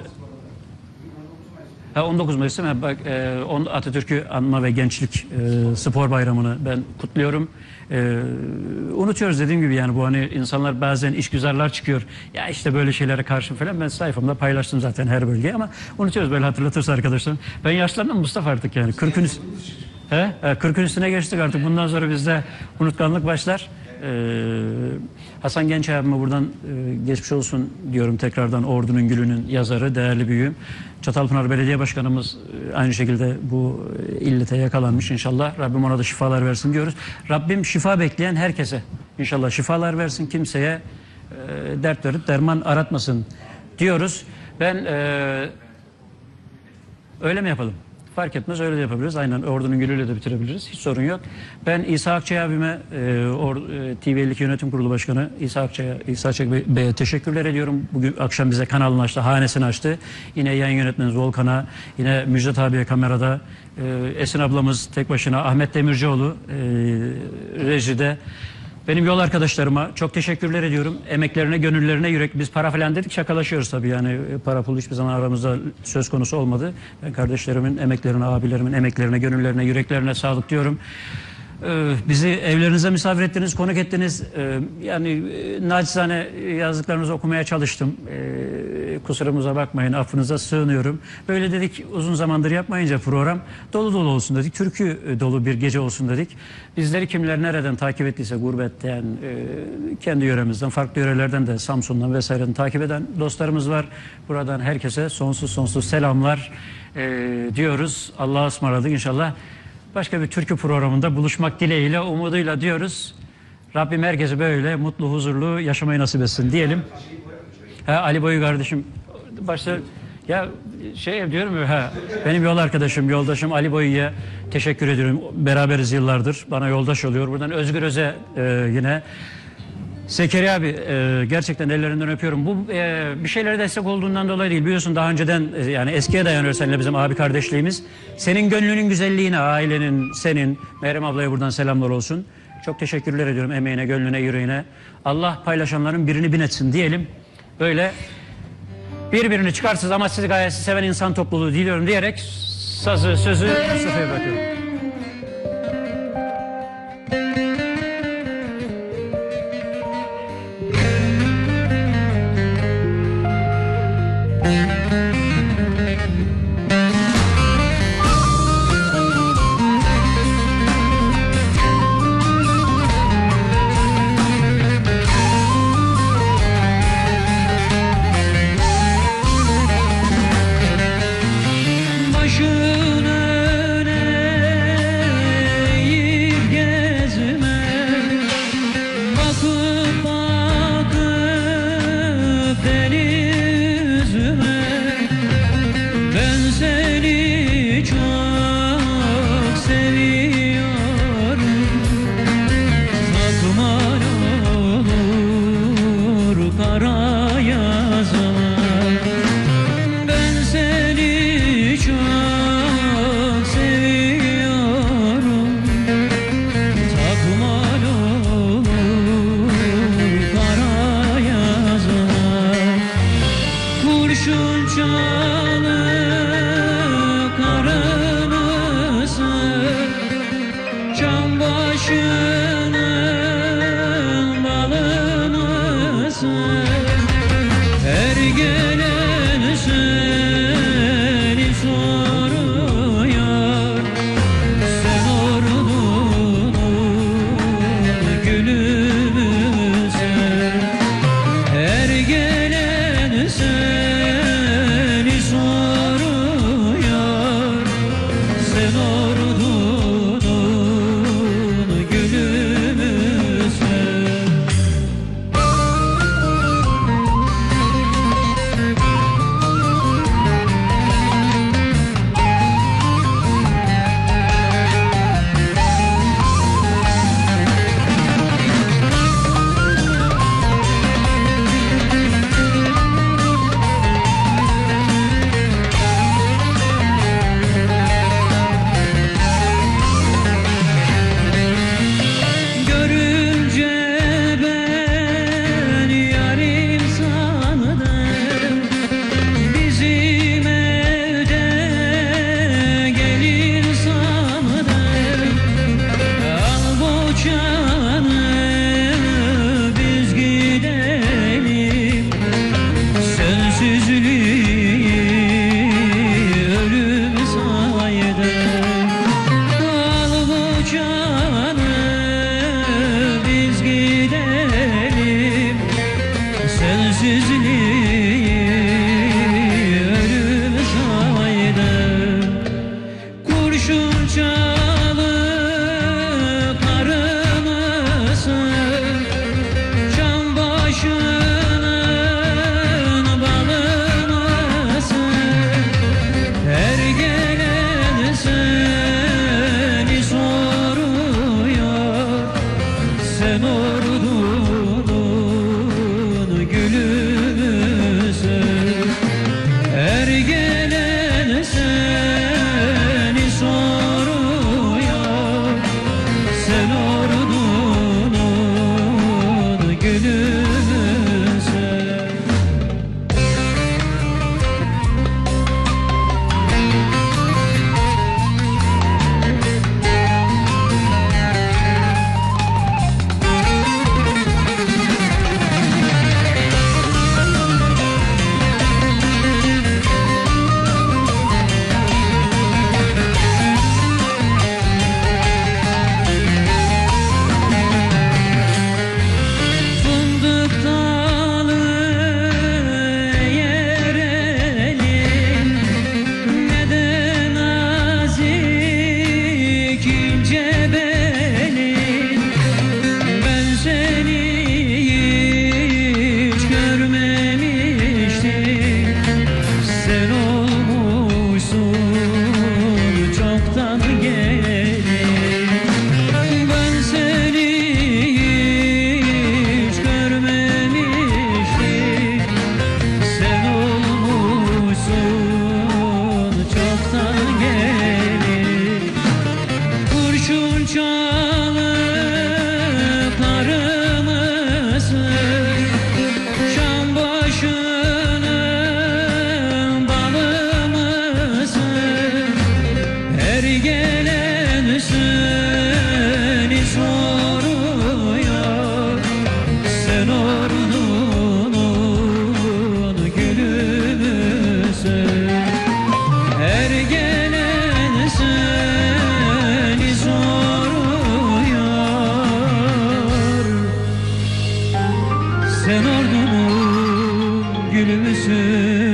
Ha, on dokuz Mayıs'ta ben bak, e, on- Atatürk'ü anma ve gençlik e, spor bayramını ben kutluyorum. E, unutuyoruz dediğim gibi, yani bu hani insanlar bazen işgüzarlar çıkıyor. Ya işte böyle şeylere karşı falan, ben sayfamda paylaştım zaten her bölgeye, ama unutuyoruz, böyle hatırlatırsa arkadaşlar. Ben yaşlandım Mustafa artık yani. kırkın üst- He? E, kırkın üstüne geçtik artık. Bundan sonra bizde unutkanlık başlar. Ee, Hasan Genç abime buradan e, geçmiş olsun diyorum tekrardan. Ordunun Gülü'nün yazarı, değerli büyüğüm. Çatalpınar Belediye Başkanımız e, aynı şekilde bu e, illete yakalanmış. İnşallah Rabbim ona da şifalar versin diyoruz. Rabbim şifa bekleyen herkese inşallah şifalar versin. Kimseye e, dert verip derman aratmasın diyoruz. Ben e, öyle mi yapalım? Fark etmez, öyle de yapabiliriz. Aynen Ordunun Gülü'yle de bitirebiliriz. Hiç sorun yok. Ben İsa Akçay abime, e, Or, e, T V elli iki Yönetim Kurulu Başkanı İsa Akçay'a, İsa Akçay Bey'e teşekkürler ediyorum. Bugün akşam bize kanalını açtı, hanesini açtı. Yine yayın yönetmenimiz Volkan'a, yine Müjdat abiye kamerada, e, Esin ablamız tek başına, Ahmet Demircioğlu e, rejide. Benim yol arkadaşlarıma çok teşekkürler ediyorum. Emeklerine, gönüllerine yürek. Biz para falan dedik, şakalaşıyoruz tabii. Yani para pul hiçbir zaman aramızda söz konusu olmadı. Ben kardeşlerimin emeklerine, abilerimin emeklerine, gönüllerine, yüreklerine sağlık diyorum. Ee, bizi evlerinize misafir ettiniz, konuk ettiniz. Ee, yani e, naçizane yazdıklarınızı okumaya çalıştım. Ee, kusurumuza bakmayın, affınıza sığınıyorum. Böyle dedik, uzun zamandır yapmayınca program dolu dolu olsun dedik. Türkü dolu bir gece olsun dedik. Bizleri kimler nereden takip ettiyse, gurbetten, e, kendi yöremizden, farklı yörelerden de, Samsun'dan vesaireden takip eden dostlarımız var. Buradan herkese sonsuz sonsuz selamlar e, diyoruz. Allah'a ısmarladık inşallah. Başka bir türkü programında buluşmak dileğiyle, umuduyla diyoruz. Rabbim herkese böyle mutlu, huzurlu yaşamayı nasip etsin diyelim. Ha, Ali Boyu kardeşim başta Ya şey diyorum ya, ha, benim yol arkadaşım, yoldaşım Ali Boyu'ya teşekkür ediyorum. Beraberiz yıllardır. Bana yoldaş oluyor. Buradan Özgür Öz'e e, yine. Zekeriya abi e, gerçekten ellerinden öpüyorum. Bu e, bir şeylere destek olduğundan dolayı değil. Biliyorsun daha önceden e, yani eskiye dayanıyor seninle bizim abi kardeşliğimiz. Senin gönlünün güzelliğine, ailenin, senin, Meryem ablaya buradan selamlar olsun. Çok teşekkürler ediyorum emeğine, gönlüne, yüreğine. Allah paylaşanların birini bin etsin diyelim. Böyle birbirini çıkarsız ama sizi gayesi seven insan topluluğu diliyorum diyerek sazı, sözü Mustafa'ya bırakıyorum. bülbülümüzün